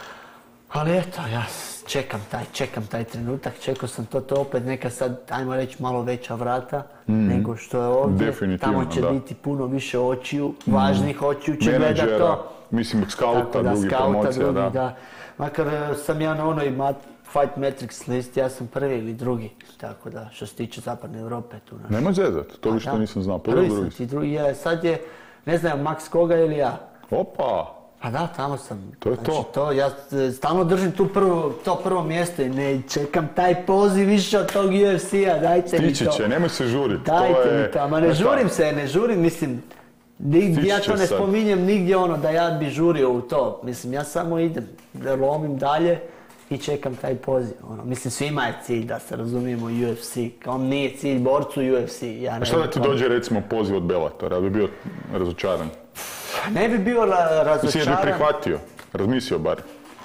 Ali eto, ja s- čekam taj, čekam taj trenutak, čekao sam to, to opet neka sad, ajmo reći, malo veća vrata nego što je ovdje. Definitivno, Tamo će da. biti puno više očiju, važnih očiju će gledat Menadžera, to. mislim skauta, Tako da, drugih skauta, promocija, drugi, da. da. Makar e, sam ja na onoj mat, Fight Metrics listi, ja sam prvi ili drugi. Tako da, što se tiče zapadne Europe tu. naš. Nemoj zezat, to Pa bi što da. nisam znao. Prvi, Prvi sam drugi. ti drugi, je, sad je, ne znam, Max Koga ili ja. Opa, Pa da, tamo sam. To je znači, to. to. Ja e, stalno držim tu prvo, to prvo mjesto i ne čekam taj poziv više od tog U F C-a, dajte mi stići to. će, nemoj se žurit. Dajte to je, mi to, ma ne znaš šta, žurim se, ne žurim, mislim, nigdje, Stići ja će to ne sad. spominjem nigdje ono da ja bi žurio u to. Mislim, ja samo idem, da lomim dalje i čekam taj poziv. Ono. Mislim, svima je cilj da se razumijemo U F C, kao nije cilj borcu U F C. Ja A ne šta znam da ti kako- dođe recimo poziv od Bellatora, ja bi bio razočaran. Ne bi bio la- Mislim, ja bi razočaran. prihvatio, razmislio bar.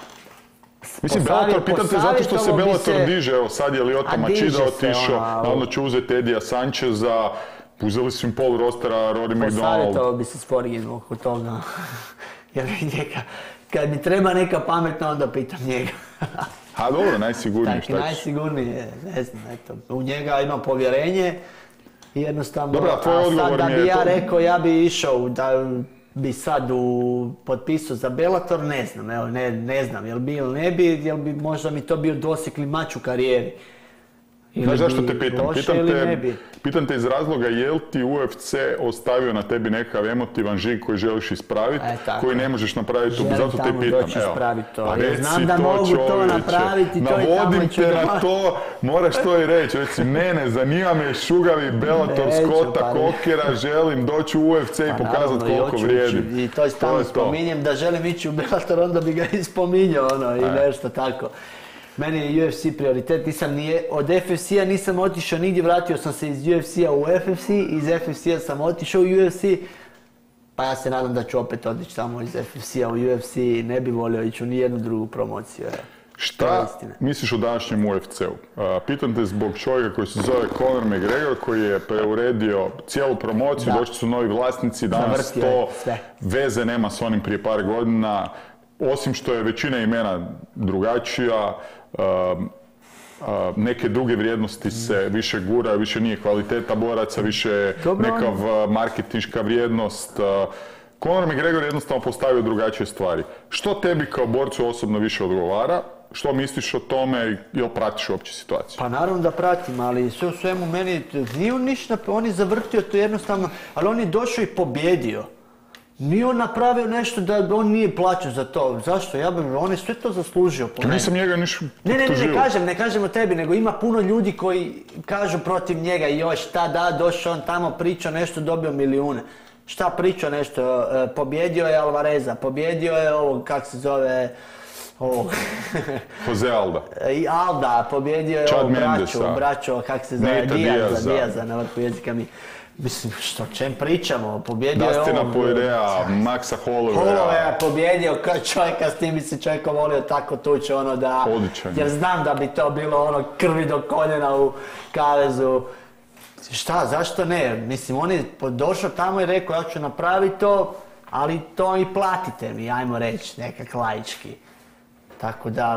Mislim, Posavjet- Bellator, pitam te zato što se posavjetovao bi Bellator se- diže, evo sad je Lyoto A Machida diže se, otišao, ono, ali- navodno će uzeti Edija Sancheza, uzeli su im pol rostera, Rory McDonald. Posavjetovao bi se s Forgijem oko toga. Jer njega, kad mi treba neka pametna, onda pitam njega. Ha dobro, najsigurniji, Tak, šta ćeš? najsigurniji je, ne znam, eto. U njega imam povjerenje i jednostavno, Dobro, a tvoj a odgovor sad da mi bi je ja to- rekao, ja bi išao, da bi sad u potpisao za Bellator, ne znam, evo, ne, ne znam, jel bi ili ne bi, jel bi možda mi to bio dosjekli mač u karijeri. Ili Znaš zašto bi te pitam? loše Pitam ili ne te, bi. pitam te iz razloga jel ti U F C ostavio na tebi nekakav emotivan žig koji želiš ispraviti, E, tako koji je. ne možeš napraviti, Želim zato te tamo pitam. doći Evo, ispraviti to. pa Jer reci znam da mogu to čovječe. napraviti, to i tamo Navodim ću te ga- na to, moraš to i reći. Reci, ne, ne, zanima me šugavi Bellator Neću, Scotta pa ne. Cockera, želim doći u U F C i Pa pokazati naravno, i koliko hoću vrijedim. ući. I to stalno je to. spominjem, da želim ići u Bellator, onda bi ga i spominjao, ono, i nešto tako. Meni je U F C prioritet, nisam nije, od F F C-a nisam otišao nigdje, vratio sam se iz U F C-a u F F C, iz F F C-a sam otišao u U F C, pa ja se nadam da ću opet otići samo iz F F C-a u U F C, ne bi volio ići u nijednu drugu promociju. je. To je Šta istina. misliš o današnjem U F C-u? A, pitam te zbog čovjeka koji se zove Conor McGregor, koji je preuredio cijelu promociju, Da. došli su novi vlasnici, danas Zavrtio je to sve. veze nema s onim prije par godina, osim što je većina imena drugačija, um, a, neke druge vrijednosti se više gura, više nije kvaliteta boraca, više je Dobro, neka v- marketinška vrijednost. a, Conor McGregor je jednostavno postavio drugačije stvari. Što tebi kao borcu osobno više odgovara? Što misliš o tome i jel pratiš uopće situaciju? Pa naravno da pratim, ali sve u svemu meni nije on ništa, on je zavrtio to jednostavno, ali on je došao i pobjedio. Nije on napravio nešto da on nije plaćao za to. Zašto? Ja bih, on je sve to zaslužio po meni. Nisam njega niš Ne, ne, ne, ne optuživao. kažem, ne kažem o tebi, nego ima puno ljudi koji kažu protiv njega i još šta da, došao on tamo, pričao nešto, dobio milijune. Šta pričao nešto, e, pobjedio je Alvareza, pobjedio je ovog, kak se zove, ovog, Jose Alda. i Alda, pobjedio je Chad ovog braću, Mendesa. braću, kak se zove, Nate Diaza, Diaza. Diaza, na vrhu jezika mi. Mislim, što, o čem pričamo, pobjedio je Dustina ovog, Poiriera, Maxa Holloway Hollowaya. je pobjedio kao čovjeka, s tim bi se čovjeka volio tako tući, ono da... Odličan je. Jer znam da bi to bilo ono krvi do koljena u kavezu. Šta, zašto ne? Mislim, on je došao tamo i rekao ja ću napraviti to, ali to i platite mi, ajmo reći, nekak laički. Tako da,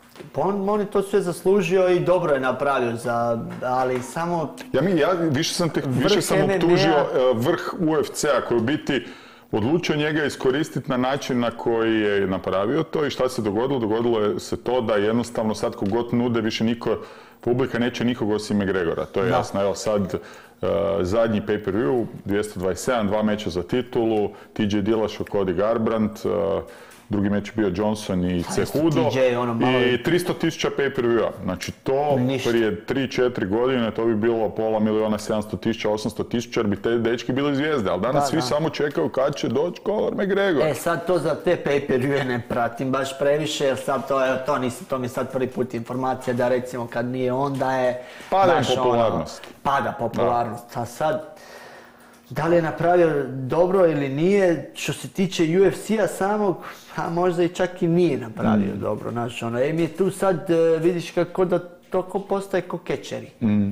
on, on je to sve zaslužio i dobro je napravio, za, ali samo... Ja, mi, ja više sam, te, više sam M M A. optužio e, vrh U F C-a koji u biti odlučio njega iskoristiti na način na koji je napravio to i šta se dogodilo? Dogodilo je se to da jednostavno sad kogod nude više niko, publika neće nikog osim McGregora, to je Da. jasno. Evo sad e, zadnji pay-per-view, dvjesto dvadeset sedam, dva meča za titulu, T J Dillashaw, Cody Garbrandt, e, drugi meč je bio Johnson i Pa isto Cejudo T J, ono malo- i tristo tisuća pay-per-viewa. Znači to Ništa. prije tri četiri godine to bi bilo pola miliona, sedamsto tisuća, osamsto tisuća jer bi te dečki bili zvijezde, ali danas Da, svi da. samo čekaju kad će doći Conor McGregor. E sad to za te pay-per-view ne pratim baš previše, jer sad to, evo, to, nisam, to mi je sad prvi put informacija da recimo kad nije on da je... Pada im baš ono, popularnost. pada popularnost, a sad da li je napravio dobro ili nije, što se tiče U F C-a samog, a možda i čak i nije napravio Mm. dobro, znaš, ono, em je tu sad, e, vidiš kako da to ko postaje ko kečeri. Mm.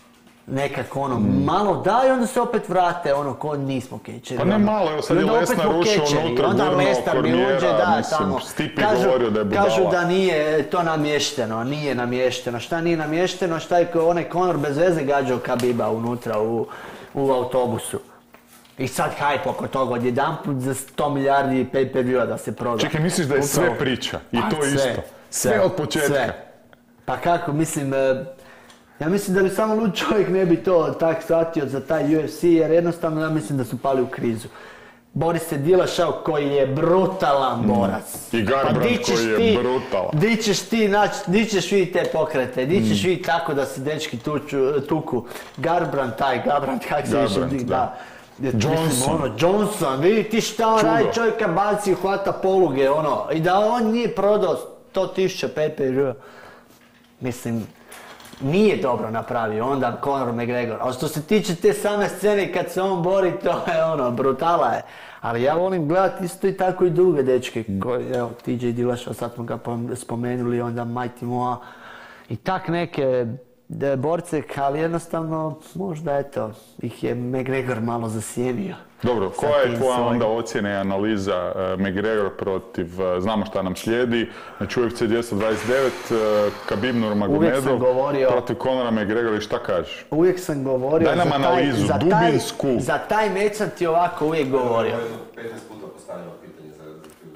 Nekako ono, malo da i onda se opet vrate, ono, ko nismo kečeri. Pa ne ono. malo, evo sad I je onda opet Lesnar smo ušao kečeri, unutra, onda gurnuo Lesnar mi Cormiera, uđe, da, mislim, tamo. Stipe Kažu, govorio da je budala. kažu da nije to namješteno, nije namješteno. Šta nije namješteno, šta je ko onaj Conor bez veze gađao Khabiba unutra u, u autobusu. I sad hype oko toga, odjedanput za sto milijardi pay-per-viewa da se proda. Čekaj, misliš da je sve Upravo. priča i Pa to sve, isto? Sve od početka? sve. Pa kako, mislim, e, ja mislim da bi samo lud čovjek ne bi to tak shvatio za taj U F C, jer jednostavno ja mislim da su pali u krizu. Bori se Dillashaw koji je brutalan borac. I Garbrandt di ćeš koji je ti- brutalan. Di ćeš ti naći, di ćeš vidjeti te pokrete, di ćeš vidjeti tako da se dečki tuču, tuku. Garbrandt, taj Garbrandt, kak se više Garbrandt, di- da. Ja, Johnson. Mislim, ono, Johnson, vidi ti šta on Čudo. radi, čovjeka baci i hvata poluge, ono, i da on nije prodao sto tisuća pay-per-view. Mislim, nije dobro napravio onda Conor McGregor. A što se tiče te same scene kad se on bori, to je ono, brutala je. Ali ja volim gledati isto i tako i druge dečke, koji, evo, T J Dillashaw, sad smo ga pom- spomenuli, onda Mighty Moa. I tak neke, da borce, ali jednostavno možda eto, ih je McGregor malo zasjenio. Dobro, Sa koja je tim tvoja svojim. onda ocjena i analiza uh, McGregor protiv, uh, znamo šta nam slijedi, znači U F C dvjesto dvadeset devet, uh, Khabib Nurmagomedov govorio- protiv Conora McGregora i šta kažeš? Uvijek sam govorio Daj nam za taj, analizu, za taj, dubinsku. za taj meč sam ti ovako uvijek govorio. petnaest puta postavljamo pitanje za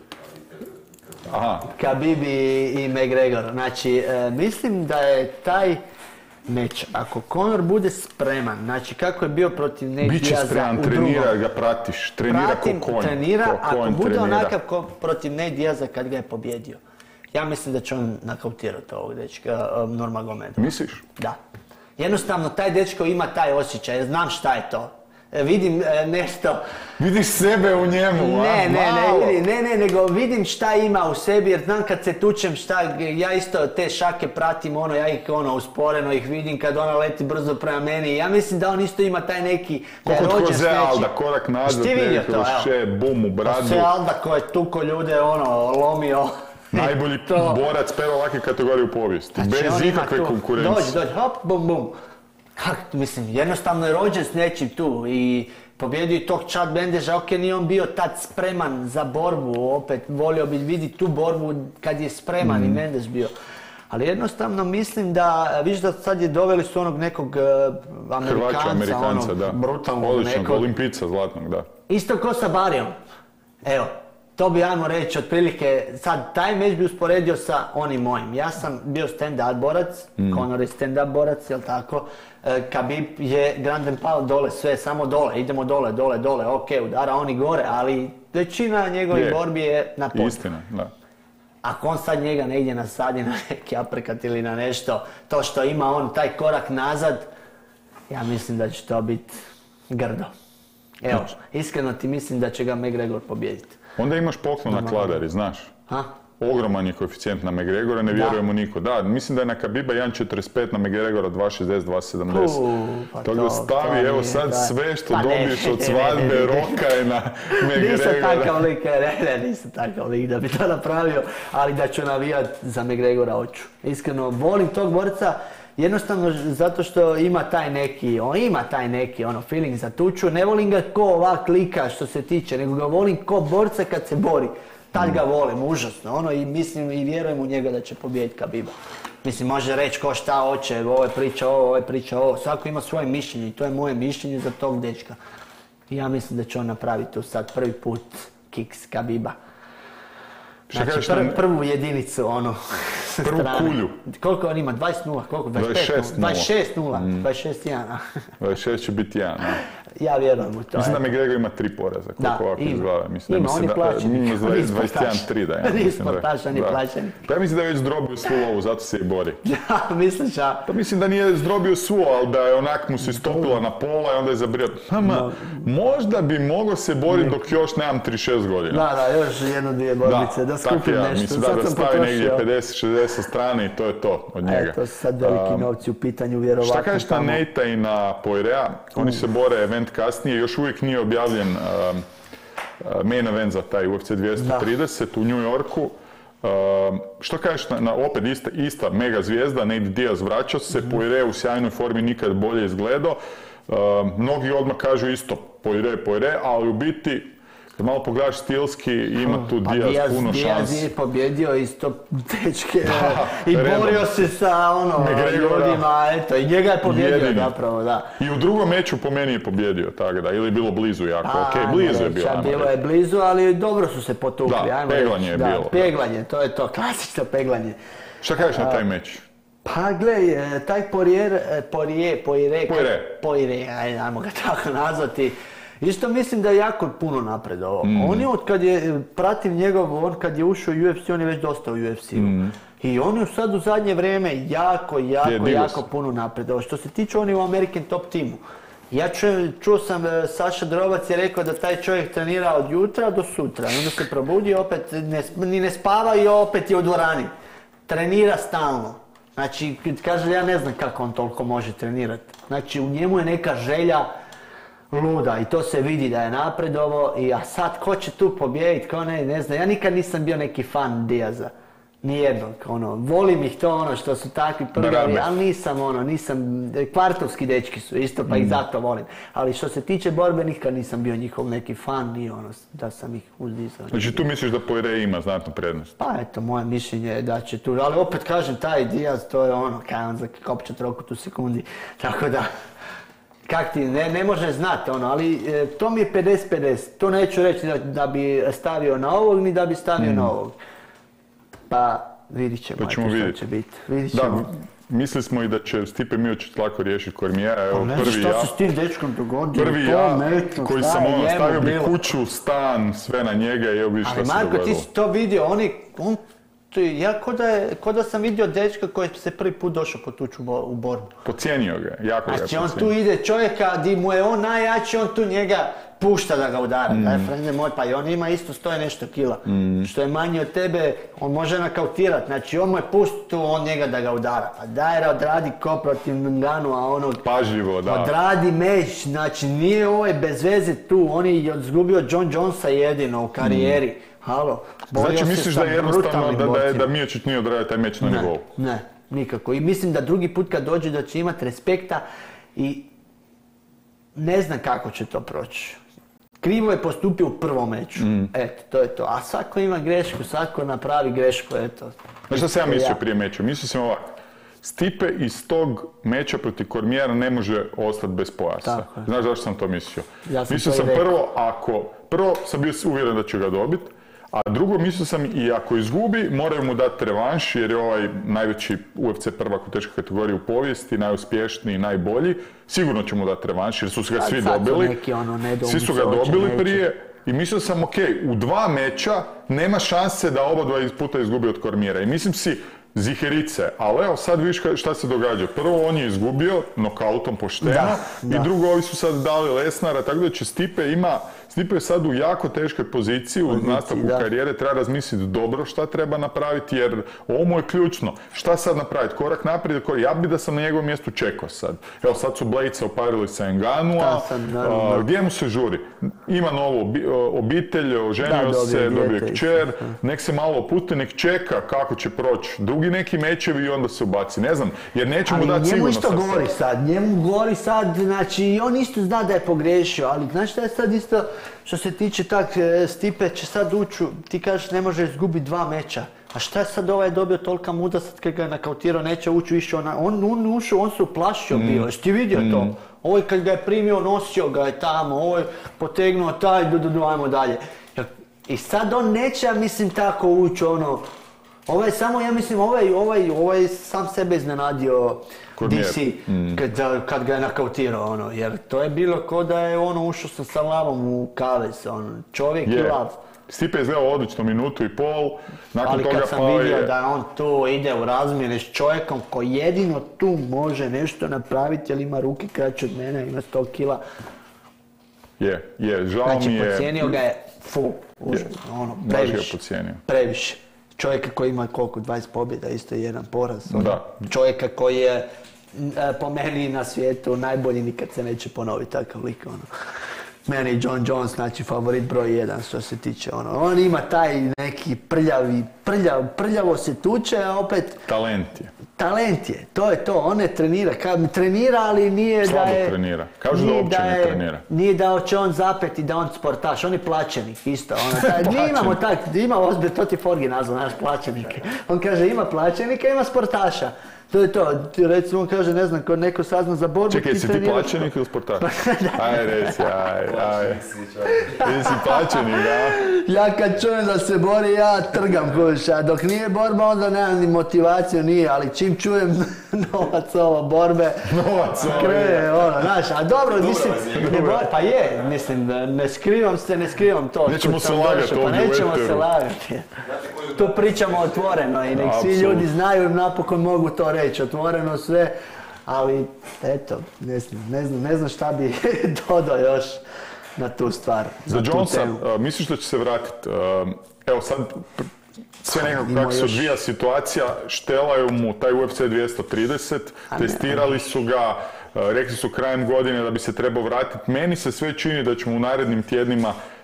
za Aha, Khabib i, i McGregor. Znači, e, mislim da je taj meč, ako Conor bude spreman, znači kako je bio protiv Nate bit će Diaza spreman, u trenira drugom. ga, pratiš, trenira Pratim, ko konj. trenira, ko ako konj bude trenira. onakav ko protiv Nate Diaza kad ga je pobjedio. Ja mislim da će on nakautirati ovog dečka, um, Nurmagomedova. Misliš? Da. Jednostavno, taj dečko ima taj osjećaj, jer znam šta je to. E, vidim e, nešto... Vidiš sebe u njemu, a? Ne, ne, Malo. ne, vidi, ne, ne, nego vidim šta ima u sebi, jer znam kad se tučem šta, ja isto te šake pratim, ono, ja ih ono usporeno ih vidim kad ona leti brzo prema meni. Ja mislim da on isto ima taj neki, da je Kako rođen kod s Jose nečim. Alda, korak nazad, Ti vidio neki to, evo. kroše, bum u bradu. Jose Alda koji je tuko ljude, ono, lomio. Najbolji To. borac prve lake kategorije u povijesti, Znači, bez on ima ikakve tu- konkurencije. Dođi, dođi, hop, bum, bum. Kak, mislim, jednostavno je rođen s nečim tu i pobjedio i tog Chad Mendeža, ok, nije on bio tad spreman za borbu, opet volio bi vidjeti tu borbu kad je spreman Mm. i Mendež bio. Ali jednostavno mislim da, viš da sad je doveli su onog nekog uh, Amerikanca, Hrvaća, Amerikanca, onog da. brutalnog Odličnog, nekog. olimpica zlatnog, da. Isto ko sa Barijom. Evo, to bi ajmo reći otprilike, sad taj meč bi usporedio sa onim mojim. Ja sam bio stand-up borac, Mm. Conor je stand-up borac, jel tako? E, Khabib je Grand and Pound dole, sve samo dole, idemo dole, dole, dole, ok, udara oni gore, ali većina njegovih Je. borbi je na pod. Istina, da. Ako on sad njega negdje nasadi na neki aprekat ili na nešto, to što ima on taj korak nazad, ja mislim da će to biti grdo. Evo, Znači. iskreno ti mislim da će ga McGregor pobijediti. Onda imaš poklon na kladari, znaš. Ha? Ogroman je koeficijent na McGregora, ne Da. vjeruje mu niko. Da, mislim da je na Khabiba jedan četrdeset pet, na McGregora dva šezdeset, dva sedamdeset. U, pa Tako to- da to stavi, nije, evo sad da. sve što Pa ne, dobiješ od ne, svadbe, ne, ne. roka je na Nisam takav McGregora. lik, ne, ne, nisam takav lik da bi to napravio, ali da ću navijat za McGregora hoću. Iskreno, volim tog borca, jednostavno zato što ima taj neki, on ima taj neki ono feeling za tuču, ne volim ga ko ovak lika što se tiče, nego ga volim ko borca kad se bori. Tad ga volim, užasno, ono, i mislim i vjerujem u njega da će pobijediti Khabiba. Mislim, može reći ko šta hoće, ovo je priča ovo, ovo je priča ovo, svako ima svoje mišljenje i to je moje mišljenje za tog dečka. I ja mislim da će on napraviti tu sad prvi put kiks Khabiba. Šta Znači, kažeš pr- na- prvu jedinicu, ono, sa Prvu strane. kulju. Koliko on ima? dvadeset nula, koliko? dvadeset pet dvadeset šest nula. dvadeset šest nula, dvadeset šest jedan. dvadeset šest će biti jedan, a. Ja vjerujem u to. Mislim da eto. McGregor ima tri poraza, koliko Da, ovako ima. izgleda. Mislim, Ima, mislim on je da- plaćenik, ima on je dvadeset jedan sportaš. tri da je. On je mislim da sportaš, on je da. plaćenik. Pa ja mislim da je već zdrobio svu lovu, zato se i bori. Ja, misliš, a? Pa mislim da nije zdrobio svu, ali da je onak mu se istopila na pola i onda je zabrio. Mama, možda bi mogao se boriti dok još nemam trideset šest godina. Da, da, još jedno, dvije borbice, da, tako skupim ja, nešto. mislim da Sad ga sam stavi negdje potrošio. pedeset šezdeset sa strane i to je to od njega. Eto, sad veliki Um, novci u pitanju, vjerovatno. Šta kažeš na tamo. Nejta i na Poirea? Oni se bore event kasnije, još uvijek nije objavljen um, uh, main event za taj U F C dvjesto trideset u New Yorku. Um, što kažeš na, na opet ista, ista mega zvijezda, Nate Diaz vraća se, Poirier u sjajnoj formi nikad bolje izgledao. Um, mnogi odmah kažu isto, Poirier, Poirier, ali u biti kad malo pogledaš stilski, ima tu Pa Diaz puno Diaz šansi. je pobjedio isto dečke Da, i redom. borio se sa ono McGregora. ljudima, eto, i njega je pobjedio Jedini. zapravo, da. I u drugom meču po meni je pobjedio, tako da, ili je bilo blizu jako, ok, Ajmo blizu je reći, bilo, a ajmo bilo reći. je blizu, ali dobro su se potukli, Da, ajmo peglanje reći. je Da, bilo, da. peglanje, to je to, klasično peglanje. Šta kažeš na taj meč? Pa gle, e, taj Poirier, e, Poirier, Poirier, Poirier. Poirier, ajde, ajmo ga tako nazvati. Isto mislim da je jako puno napredovao. Mm. On je od kad je, pratim njegov, on kad je ušao u U F C, on je već dosta u U F C-u. Mm. I on je sad u zadnje vrijeme jako, jako, Je, digo jako se. puno napredovao. Što se tiče, on je u American Top Teamu. Ja ču, čuo sam, e, Saša Drobac je rekao da taj čovjek trenira od jutra do sutra. I onda se probudi, opet ne, sp- ni ne spava i opet je u dvorani. Trenira stalno. Znači, kad kaže, ja ne znam kako on toliko može trenirati. Znači, u njemu je neka želja luda i to se vidi da je napredovao. I a sad, ko će tu pobijediti, ko ne, ne znam. Ja nikad nisam bio neki fan Diaza. Nijednog, ono, volim ih to ono što su takvi prgavi, Brame. ali nisam ono, nisam, kvartovski dečki su isto, pa ih zato volim. Ali što se tiče borbe, nikad nisam bio njihov neki fan, ni ono, da sam ih uzdizao. Znači tu misliš da Poirier ima znatnu prednost? Pa eto, moje mišljenje je da će tu, ali opet kažem, taj Diaz, to je ono, kaj on za kopča trokut u sekundi, tako da, kak ti, ne, ne može znati ono, ali e, to mi je pedeset pedeset, to neću reći da, da bi stavio na ovog, ni da bi stavio mm. na ovog. Pa vidit ćemo, Pa ćemo eto, vidjeti. što će biti. Vidit ćemo. Da, mislili smo i da će Stipe Miocić lako riješiti Cormiera, evo Ne prvi znam šta ja. se s tim dečkom dogodilo, Prvi to ja, metno, koji šta sam je ono, njemu stavio bi bilo? kuću, stan, sve na njega i evo vidiš Ali šta se Marko, ti dogodilo. si to vidio, oni, on, to je- ja ko da, je, ko da sam vidio dečka koji se prvi put došao potući u, bo- u borbu. Pocijenio ga, je, jako ga je Znači on tu pocijenio. ide čovjeka, di mu je on najjači, on tu njega pušta da ga udara. Mm. Daj, frende moj, pa i on ima isto sto i nešto kila. Mm. Što je manji od tebe, on može nakautirati. Znači on mu je pust tu, on njega da ga udara. Pa daj, odradi ko protiv Nganu, a onog... Pažljivo, da. Odradi meć, znači nije ovaj bez veze tu, on je izgubio John Jonesa jedino u karijeri. Halo, borio Znači se misliš sa da je jednostavno brutalnim da, da, je, borcima. da Miocić nije odradio taj meč na Ne, nivou? ne, nikako. I mislim da drugi put kad dođe da će imati respekta i ne znam kako će to proći. Krivo je postupio u prvom meču. Mm. Eto, to je to. A svako ima grešku, svako napravi grešku, eto. Znaš šta sam ja mislio Ja. prije meča? Mislio sam ovako. Stipe iz tog meča protiv Cormiera ne može ostati bez pojasa. Tako je. Znaš zašto sam to mislio? Ja sam mislio to i sam rekao. prvo, ako... Prvo sam bio uvjeren da će ga dobiti, a drugo mislio sam i ako izgubi, moraju mu dati revanš, jer je ovaj najveći U F C prvak u teškoj kategoriji u povijesti, najuspješniji, najbolji. Sigurno će mu dati revanš, jer su ga Sad- svi sad su dobili. neki, ono, nedoumice, Svi su ga hoće, dobili neće. prije. I mislio sam, ok, u dva meča nema šanse da oba dva puta izgubi od Cormiera. I mislim si, ziherice, ali evo sad vidiš ka- šta se događa. Prvo on je izgubio nokautom pošteno Da, da. i drugo ovi su sad dali Lesnara, tako da će Stipe ima, Stipe je sad u jako teškoj poziciji u Poziciji, nastavku da. karijere, treba razmisliti dobro šta treba napraviti jer ovo mu je ključno. Šta sad napraviti? Korak naprijed, korak. Ja bi da sam na njegovom mjestu čekao sad. Evo sad su Blayca oparili sa Nganua, Da, sad, naravno. a, gdje mu se žuri? Ima novu obi- obitelj, oženio Da, dobio se, dobio dijete kćer, isto, nek se malo opusti, nek čeka kako će proći drugi neki mečevi i onda se ubaci. Ne znam, jer neće mu Ali dati njemu sigurno isto sad gori sve. sad, njemu gori sad, znači on isto zna da je pogriješio, ali znaš šta je sad isto, što se tiče tak, e, Stipe će sad ući, ti kažeš ne može izgubiti dva meča. A šta je sad ovaj dobio tolika muda sad kad ga je nakautirao, neće ući više ona, on, on ušao, on se uplašio Mm. bio, jesi ti vidio to? Ovaj kad ga je primio, nosio ga je tamo, ovaj potegnuo taj, du, du, du, ajmo dalje. I sad on neće, ja mislim, tako ući ono, ovaj samo, ja mislim, ovaj, ovaj, ovaj sam sebe iznenadio Cormier. D C kad, kad ga je nakautirao, ono, jer to je bilo ko da je ono ušao sa salavom u kavez, ono, čovjek i Je. lav. Stipe je izgledao odlično minutu i pol, nakon Ali toga kad sam pao vidio je... da on tu ide u razmjene s čovjekom koji jedino tu može nešto napraviti, jer ima ruke kraće od mene, ima sto kila, Je, je, žao znači mi je... pocijenio ga je, fu, užasno, ono, Baš ga je previše. pocijenio. Previše. Čovjeka koji ima koliko, dvadeset pobjeda, isto je jedan poraz. ono. Da. Čovjeka koji je m, e, po meni na svijetu najbolji, nikad se neće ponoviti takav lik. Ono. Meni John Jones, znači favorit broj jedan što se tiče. Ono. On ima taj neki prljavi, prljav, prljavo se tuče, a opet Talent je. talent je. To je to. On ne trenira. Kad trenira, ali nije Slabo da je... trenira. Kažu da nije uopće ne je- trenira. Nije da će on zapeti da on sportaš. On je plaćenik isto. Ono, taj, mi Plaćenik. imamo tak, ima ozbilj, to ti Forgi nazvao, naš plaćenik. On kaže ima plaćenika, ima sportaša. To je to. Ti, recimo on kaže, ne znam, ko neko sazna za borbu, Čekaj, si ti treniraš- plaćenik ili sportaš? Aj, reci, aj, aj. Ti si plaćenik, a? Ja kad čujem da se bori, ja trgam kuša. Dok nije borba, onda nemam ni motivaciju, nije. Ali čim čujem novac ovo borbe, Novac, ovo krene, je. ono, znaš, a dobro, mislim, razina. ne bor- pa je, mislim, ne skrivam se, ne skrivam to. Nećemo Kud se sam lagati došao, ovdje Pa u nećemo eteru. se lagati. Tu pričamo otvoreno i nek svi Apsolutno. ljudi znaju i napokon mogu to reći, otvoreno sve. Ali, eto, ne znam, ne znam, ne znam šta bi dodao još na tu stvar. Za na tu Jonesa, temu. uh, misliš da će se vratiti? Uh, evo sad, pr- sve nekako Ima kako se još- odvija situacija, štelaju mu taj U F C dvjesto trideset, A ne. testirali su ga, uh, rekli su krajem godine da bi se trebao vratiti. Meni se sve čini da ćemo u narednim tjednima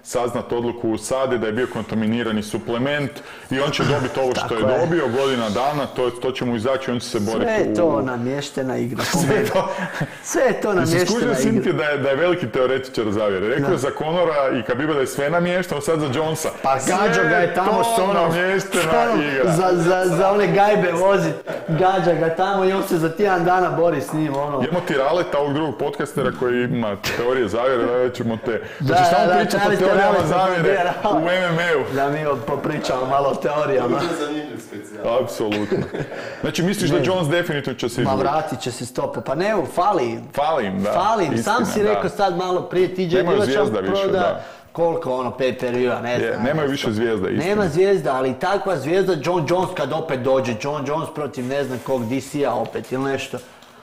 saznat odluku u Sadi da je bio kontaminirani suplement i on će dobiti ovo što je, je dobio godina dana, to, to će mu izaći, on će se boriti. Sve je to u... namještena igra. Sve to... Sve je to namještena igra. Sinti da je, da je veliki teoretičar zavjere. Rekao je za Conora i Khabiba da je sve namješteno, sad za Jonesa. Pa gađa ga je tamo s onom, namještena igra. Za, za, za one gajbe vozi, gađa ga tamo i on se za tjedan dana bori s njim. Ono. Imamo ti Raleta, ovog drugog podcastera koji ima teorije zavjere, da ćemo te... Da, znači, da, tamo da, pričati o teorijama zavjere u em em a-u. Da mi popričamo malo o teorijama. To je zanimljiv specijal. Apsolutno. Znači, misliš da Jones definitivno će se izgubiti? Ma vratit će se stopa. Pa ne, fali im. Fali im, da. Fali im. Sam si da. rekao sad malo prije, T J Dillashaw proda da. koliko ono pay-per-view-a, ne znam. Nemaju više zvijezda, istina. Nema zvijezda, ali takva zvijezda John Jones kad opet dođe, John Jones protiv ne znam kog D C-a opet ili nešto.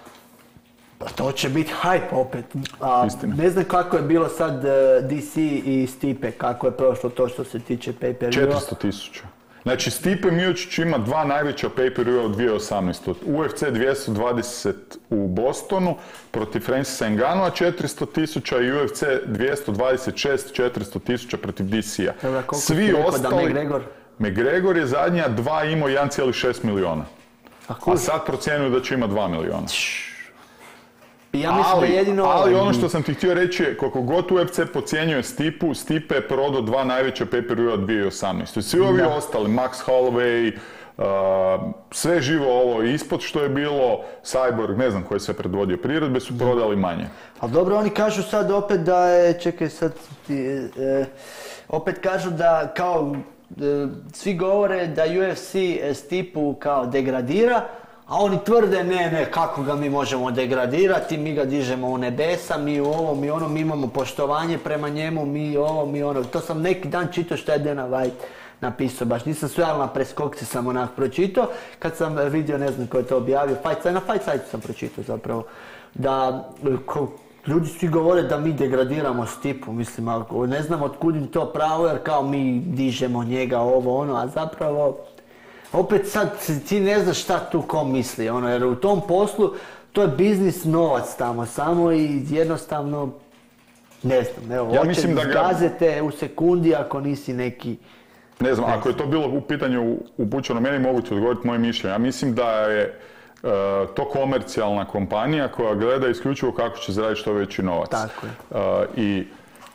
Pa to će biti hype opet. A, ne znam kako je bilo sad uh, D C i Stipe, kako je prošlo to što se tiče pay-per-view-a. četiristo tisuća. Znači, Stipe Miocic ima dva najveća pay-per-view-a u dvije tisuće osamnaestoj. U F C dvjesto dvadeset u Bostonu protiv Francisa Ngannou'a četiristo tisuća i U F C dvjesto dvadeset šest četiristo tisuća protiv D C-a. Svi ostali... McGregor? McGregor je zadnja dva imao jedan zarez šest miliona. A, A sad procjenjuju da će ima dva miliona. Ja mislim ali, da jedino... ali ono što sam ti htio reći je, koliko god U F C podcjenjuje Stipu, Stipe je prodao dva najveća pay-per-view-a dvije tisuće osamnaestoj. Svi ovi da. ostali, Max Holloway, uh, sve živo ovo ispod što je bilo, Cyborg, ne znam ko je sve predvodio priredbe, su prodali manje. Ali dobro, oni kažu sad opet da je, čekaj sad, ti, e, opet kažu da kao, e, svi govore da U F C Stipu kao degradira, a oni tvrde ne, ne, kako ga mi možemo degradirati, mi ga dižemo u nebesa, mi u ovo, mi ono, mi imamo poštovanje prema njemu, mi ovo, mi ono. To sam neki dan čitao što je Dana White napisao, baš nisam sve, ali na preskokci sam onak pročitao, kad sam vidio, ne znam ko je to objavio, Fight, na Fight Site sam pročitao zapravo, da ko, ljudi svi govore da mi degradiramo Stipu, mislim, ali ne znam otkud im to pravo, jer kao mi dižemo njega, ovo, ono, a zapravo... Opet sad ti ne znaš šta tu ko misli, ono, jer u tom poslu to je biznis, novac tamo samo i jednostavno, ne znam, evo, ja hoće mislim da ga... zgazete u sekundi ako nisi neki... Ne znam, ako je to bilo u pitanju upućeno meni, mogu ti odgovoriti moje mišljenje. Ja mislim da je uh, to komercijalna kompanija koja gleda isključivo kako će zaraditi što veći novac. Tako je. Uh, I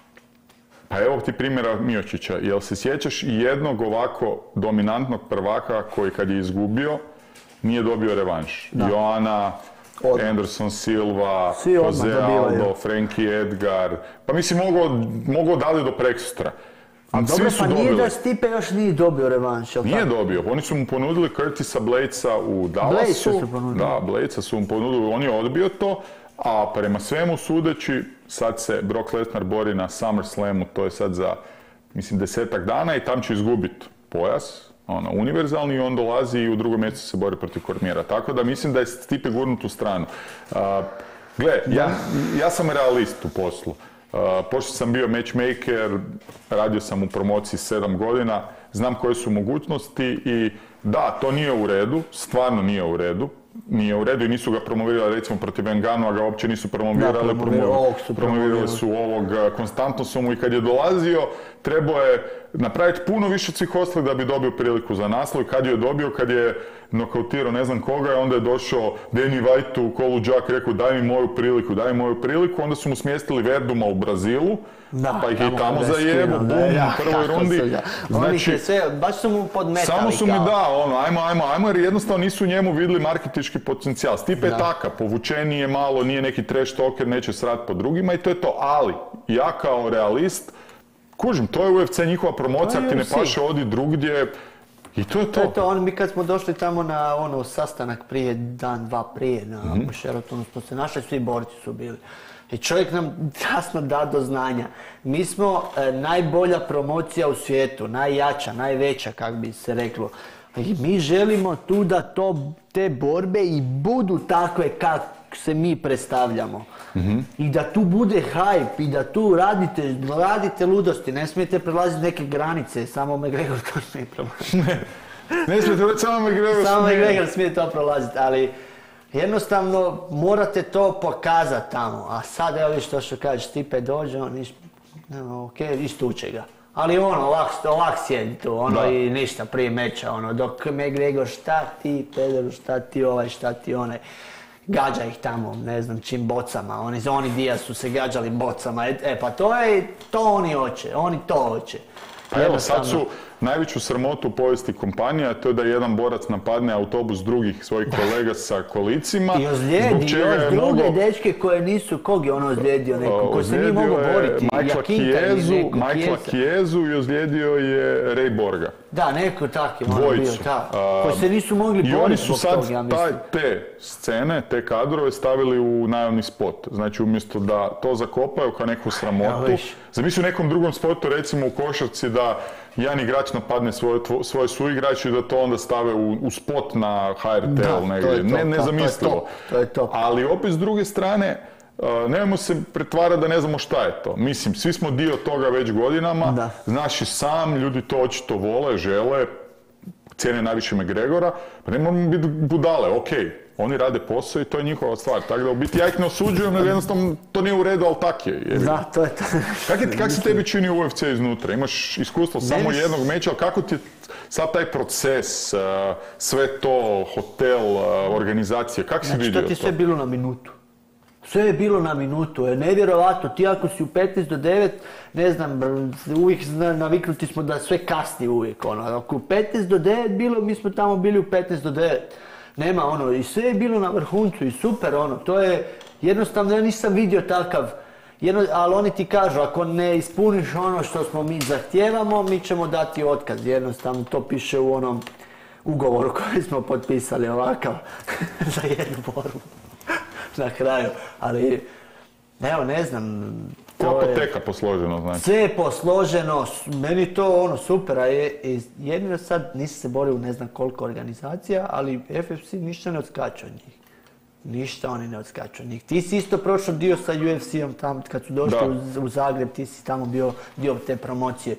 Pa evo ti primjera Miocića. Jel se sjećaš jednog ovako dominantnog prvaka koji kad je izgubio nije dobio revanš? Da. Joana, Od... Anderson Silva, Jose Aldo, Frankie Edgar. Pa mislim, mogu dali do prekstra. A dobro, pa nije da Stipe još nije dobio revanš, jel' Nije tako? dobio. Oni su mu ponudili Curtisa Bladesa u Dallasu. Bladesa su ponudili. Da, Bladesa su mu ponudili. On je odbio to. A prema svemu sudeći, sad se Brock Lesnar bori na SummerSlamu, to je sad za, mislim, desetak dana i tam će izgubiti pojas, ono, univerzalni, i on dolazi i u drugom mjesecu se bori protiv Kormijera. Tako da mislim da je Stipe gurnut u stranu. Uh, gle, ja, ja sam realist u poslu. Uh, pošto sam bio matchmaker, radio sam u promociji sedam godina, znam koje su mogućnosti i da, to nije u redu, stvarno nije u redu. Nije u redu i nisu ga promovirali, recimo protiv Ngannou'a ga uopće nisu promovirali, da, promovirali, ovog su promovirali su ovog, konstantno su mu i kad je dolazio, trebao je napraviti puno više od svih ostalih da bi dobio priliku za naslov i kad je dobio, kad je nokautirao ne znam koga, onda je došao Danny White u kolu Jack, rekao daj mi moju priliku, daj mi moju priliku, onda su mu smjestili Verduma u Brazilu, da, pa ih je tamo zajebu, bum, ja, u prvoj rundi. Znači, sve, baš su mu podmetali. Samo su mi da, ono, ajmo, ajmo, ajmo, jer jednostavno nisu njemu vidjeli marketinški potencijal. Stipe je takav, povučeniji je malo, nije neki trash talker, neće srat po drugima i to je to, ali ja kao realist, kužim, to je U F C njihova promocija, ti ne paše, odi drugdje i to je to. To je to, on, mi kad smo došli tamo na ono sastanak prije, dan, dva prije, na mm-hmm. Sheratonu smo se našli, svi borci su bili. I čovjek nam jasno da do znanja. Mi smo e, najbolja promocija u svijetu, najjača, najveća, kak bi se reklo. I mi želimo tu da to, te borbe i budu takve kak se mi predstavljamo. Mm-hmm. I da tu bude hype i da tu radite, radite ludosti, ne smijete prelaziti neke granice, samo McGregor to smije prelaziti. ne, ne smijete, samo McGregor Samo McGregor smije to prolaziti, ali jednostavno morate to pokazati tamo. A sad evo vi što što kažeš, Stipe dođe, on iš, No, ok, istuče ga. Ali ono, ovak, ovak sjedi tu, ono Da. i ništa prije meča, ono, dok McGregor šta ti, Pederu, šta ti ovaj, šta ti onaj. Gađa ih tamo, ne znam čim bocama, oni, oni Diaz su se gađali bocama, e, e pa to je, to oni hoće, oni to hoće. Pa evo, sad su najveću sramotu u povijesti kompanija, to je da jedan borac napadne autobus drugih svojih kolega sa kolicima. I ozlijedi još druge dečke koje nisu, kog je ono ozlijedio neko, koji se nije mogao boriti. Michaela Chiezu, Michaela Chiezu i ozlijedio je Ray Borga. Da, neko tak je ono bio, tak. Koji se nisu mogli boriti. I oni su sad taj, te scene, te kadrove stavili u najavni spot. Znači umjesto da to zakopaju kao neku sramotu. Zamisli u nekom drugom spotu, recimo u košarci, da jedan igrač napadne svoje, svoje suigrače i da to onda stave u, u spot na H R T L negdje. Ne, nezamislivo. To je to. Ali opet s druge strane, uh, nemojmo se pretvarati da ne znamo šta je to. Mislim, svi smo dio toga već godinama. Da. Znaš i sam, ljudi to očito vole, žele, cijene najviše McGregora, pa ne moramo biti budale, ok. Oni rade posao i to je njihova stvar. Tako da u biti ja ih ne osuđujem, nego jednostavno to nije u redu, ali tak je. Da, to je to. Kak, je, kak se tebi čini u U F C iznutra? Imaš iskustvo samo jednog meča, ali kako ti je sad taj proces, uh, sve to, hotel, uh, organizacija, kako si znači, vidio to? Znači to ti je sve bilo na minutu. Sve je bilo na minutu, je nevjerovatno. Ti ako si u petnaest do devet, ne znam, uvijek naviknuti smo da sve kasni uvijek. Ono. Ako u petnaest do devet bilo, mi smo tamo bili u petnaest do devet. Nema ono, i sve je bilo na vrhuncu i super ono, to je jednostavno, ja nisam vidio takav, jedno, ali oni ti kažu, ako ne ispuniš ono što smo mi zahtijevamo, mi ćemo dati otkaz, jednostavno to piše u onom ugovoru koji smo potpisali ovakav za jednu borbu na kraju, ali evo ne znam. Koja apoteka posloženo znači? Sve je posloženo, meni to ono super, a je, jedino sad nisam se borio u ne znam koliko organizacija, ali F F C ništa ne odskače od njih. Ništa oni ne odskaču od njih. Ti si isto prošao dio sa U F C-om tamo kad su došli u, u Zagreb, ti si tamo bio dio te promocije.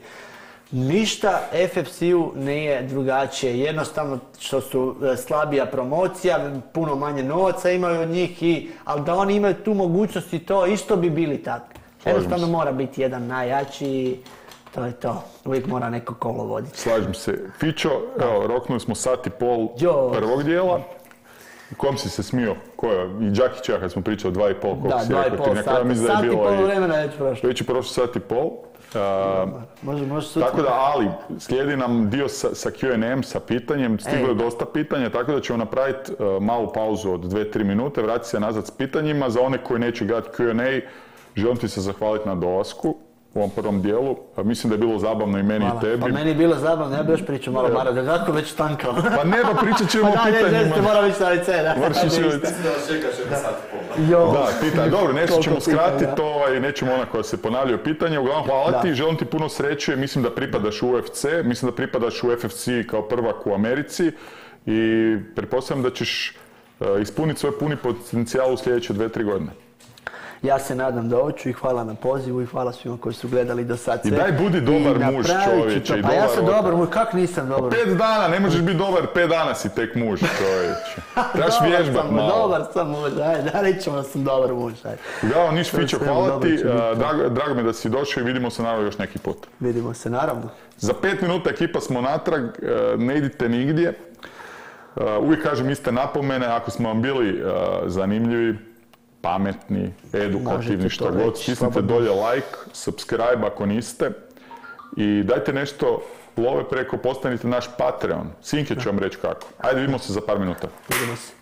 Ništa F F C-u nije drugačije, jednostavno što su slabija promocija, puno manje novaca imaju od njih, i, ali da oni imaju tu mogućnost i to, isto bi bili takvi. Jednostavno mora biti jedan najjači, to je to. Uvijek mora neko kolo voditi. Slažem se. Fićo, evo, roknuli smo sat i pol jo. prvog dijela. Kom si se smio? Ko je? I Đakić ja kad smo pričali dva i pol, koliko da, si dva rekao? Da, dva i pol sata. Sat i pol vremena već prošlo. Već je prošlo sat i pol. Uh, može, može sutra. Tako da, ali, slijedi nam dio sa, sa Q and A, sa pitanjem, stiglo je dosta pitanja, tako da ćemo napraviti uh, malu pauzu od dve do tri minute, vratiti se nazad s pitanjima. Za one koji neće gledati Q and A, želim ti se zahvaliti na dolasku u ovom prvom dijelu. Mislim da je bilo zabavno i meni. Hvala. I tebi. Pa meni je bilo zabavno, ja bi još pričao malo Mara, da kako već tankao. Pa ne, pa pričat ćemo o pitanjima. Da, ne, ne, mora već na lice, da. Moraš ići Da čekaš jedna sat i pol. Da, pitanje. Dobro, nešto ćemo skratiti to i nećemo ona koja se ponavljaju pitanja. Uglavnom, hvala da. ti, želim ti puno sreće. Mislim da pripadaš u U F C, mislim da pripadaš u F F C kao prvak u Americi i pretpostavljam da ćeš uh, ispuniti svoj puni potencijal u sljedeće dve do tri godine. Ja se nadam da hoću i hvala na pozivu i hvala svima koji su gledali do sad sve. I daj budi dobar muž, čovječe. Pa ja sam dobar muž, kako nisam dobar? Pet dana, ne možeš biti dobar, pet dana si tek muž, čovječe. Trebaš vježbat malo. Dobar sam muž, ajde, da rećemo da sam dobar muž, ajde. Uglavnom, niš Fićo, hvala ti, drago, drago mi da si došao i vidimo se naravno još neki put. Vidimo se, naravno. Za pet minuta ekipa smo natrag, ne idite nigdje. Uvijek kažem iste napomene, ako smo vam bili zanimljivi, pametni, edukativni, što god. Stisnite dolje like, subscribe ako niste i dajte nešto love preko, postanite naš Patreon. Sinke ću vam reći kako. Ajde, vidimo se za par minuta. Vidimo se.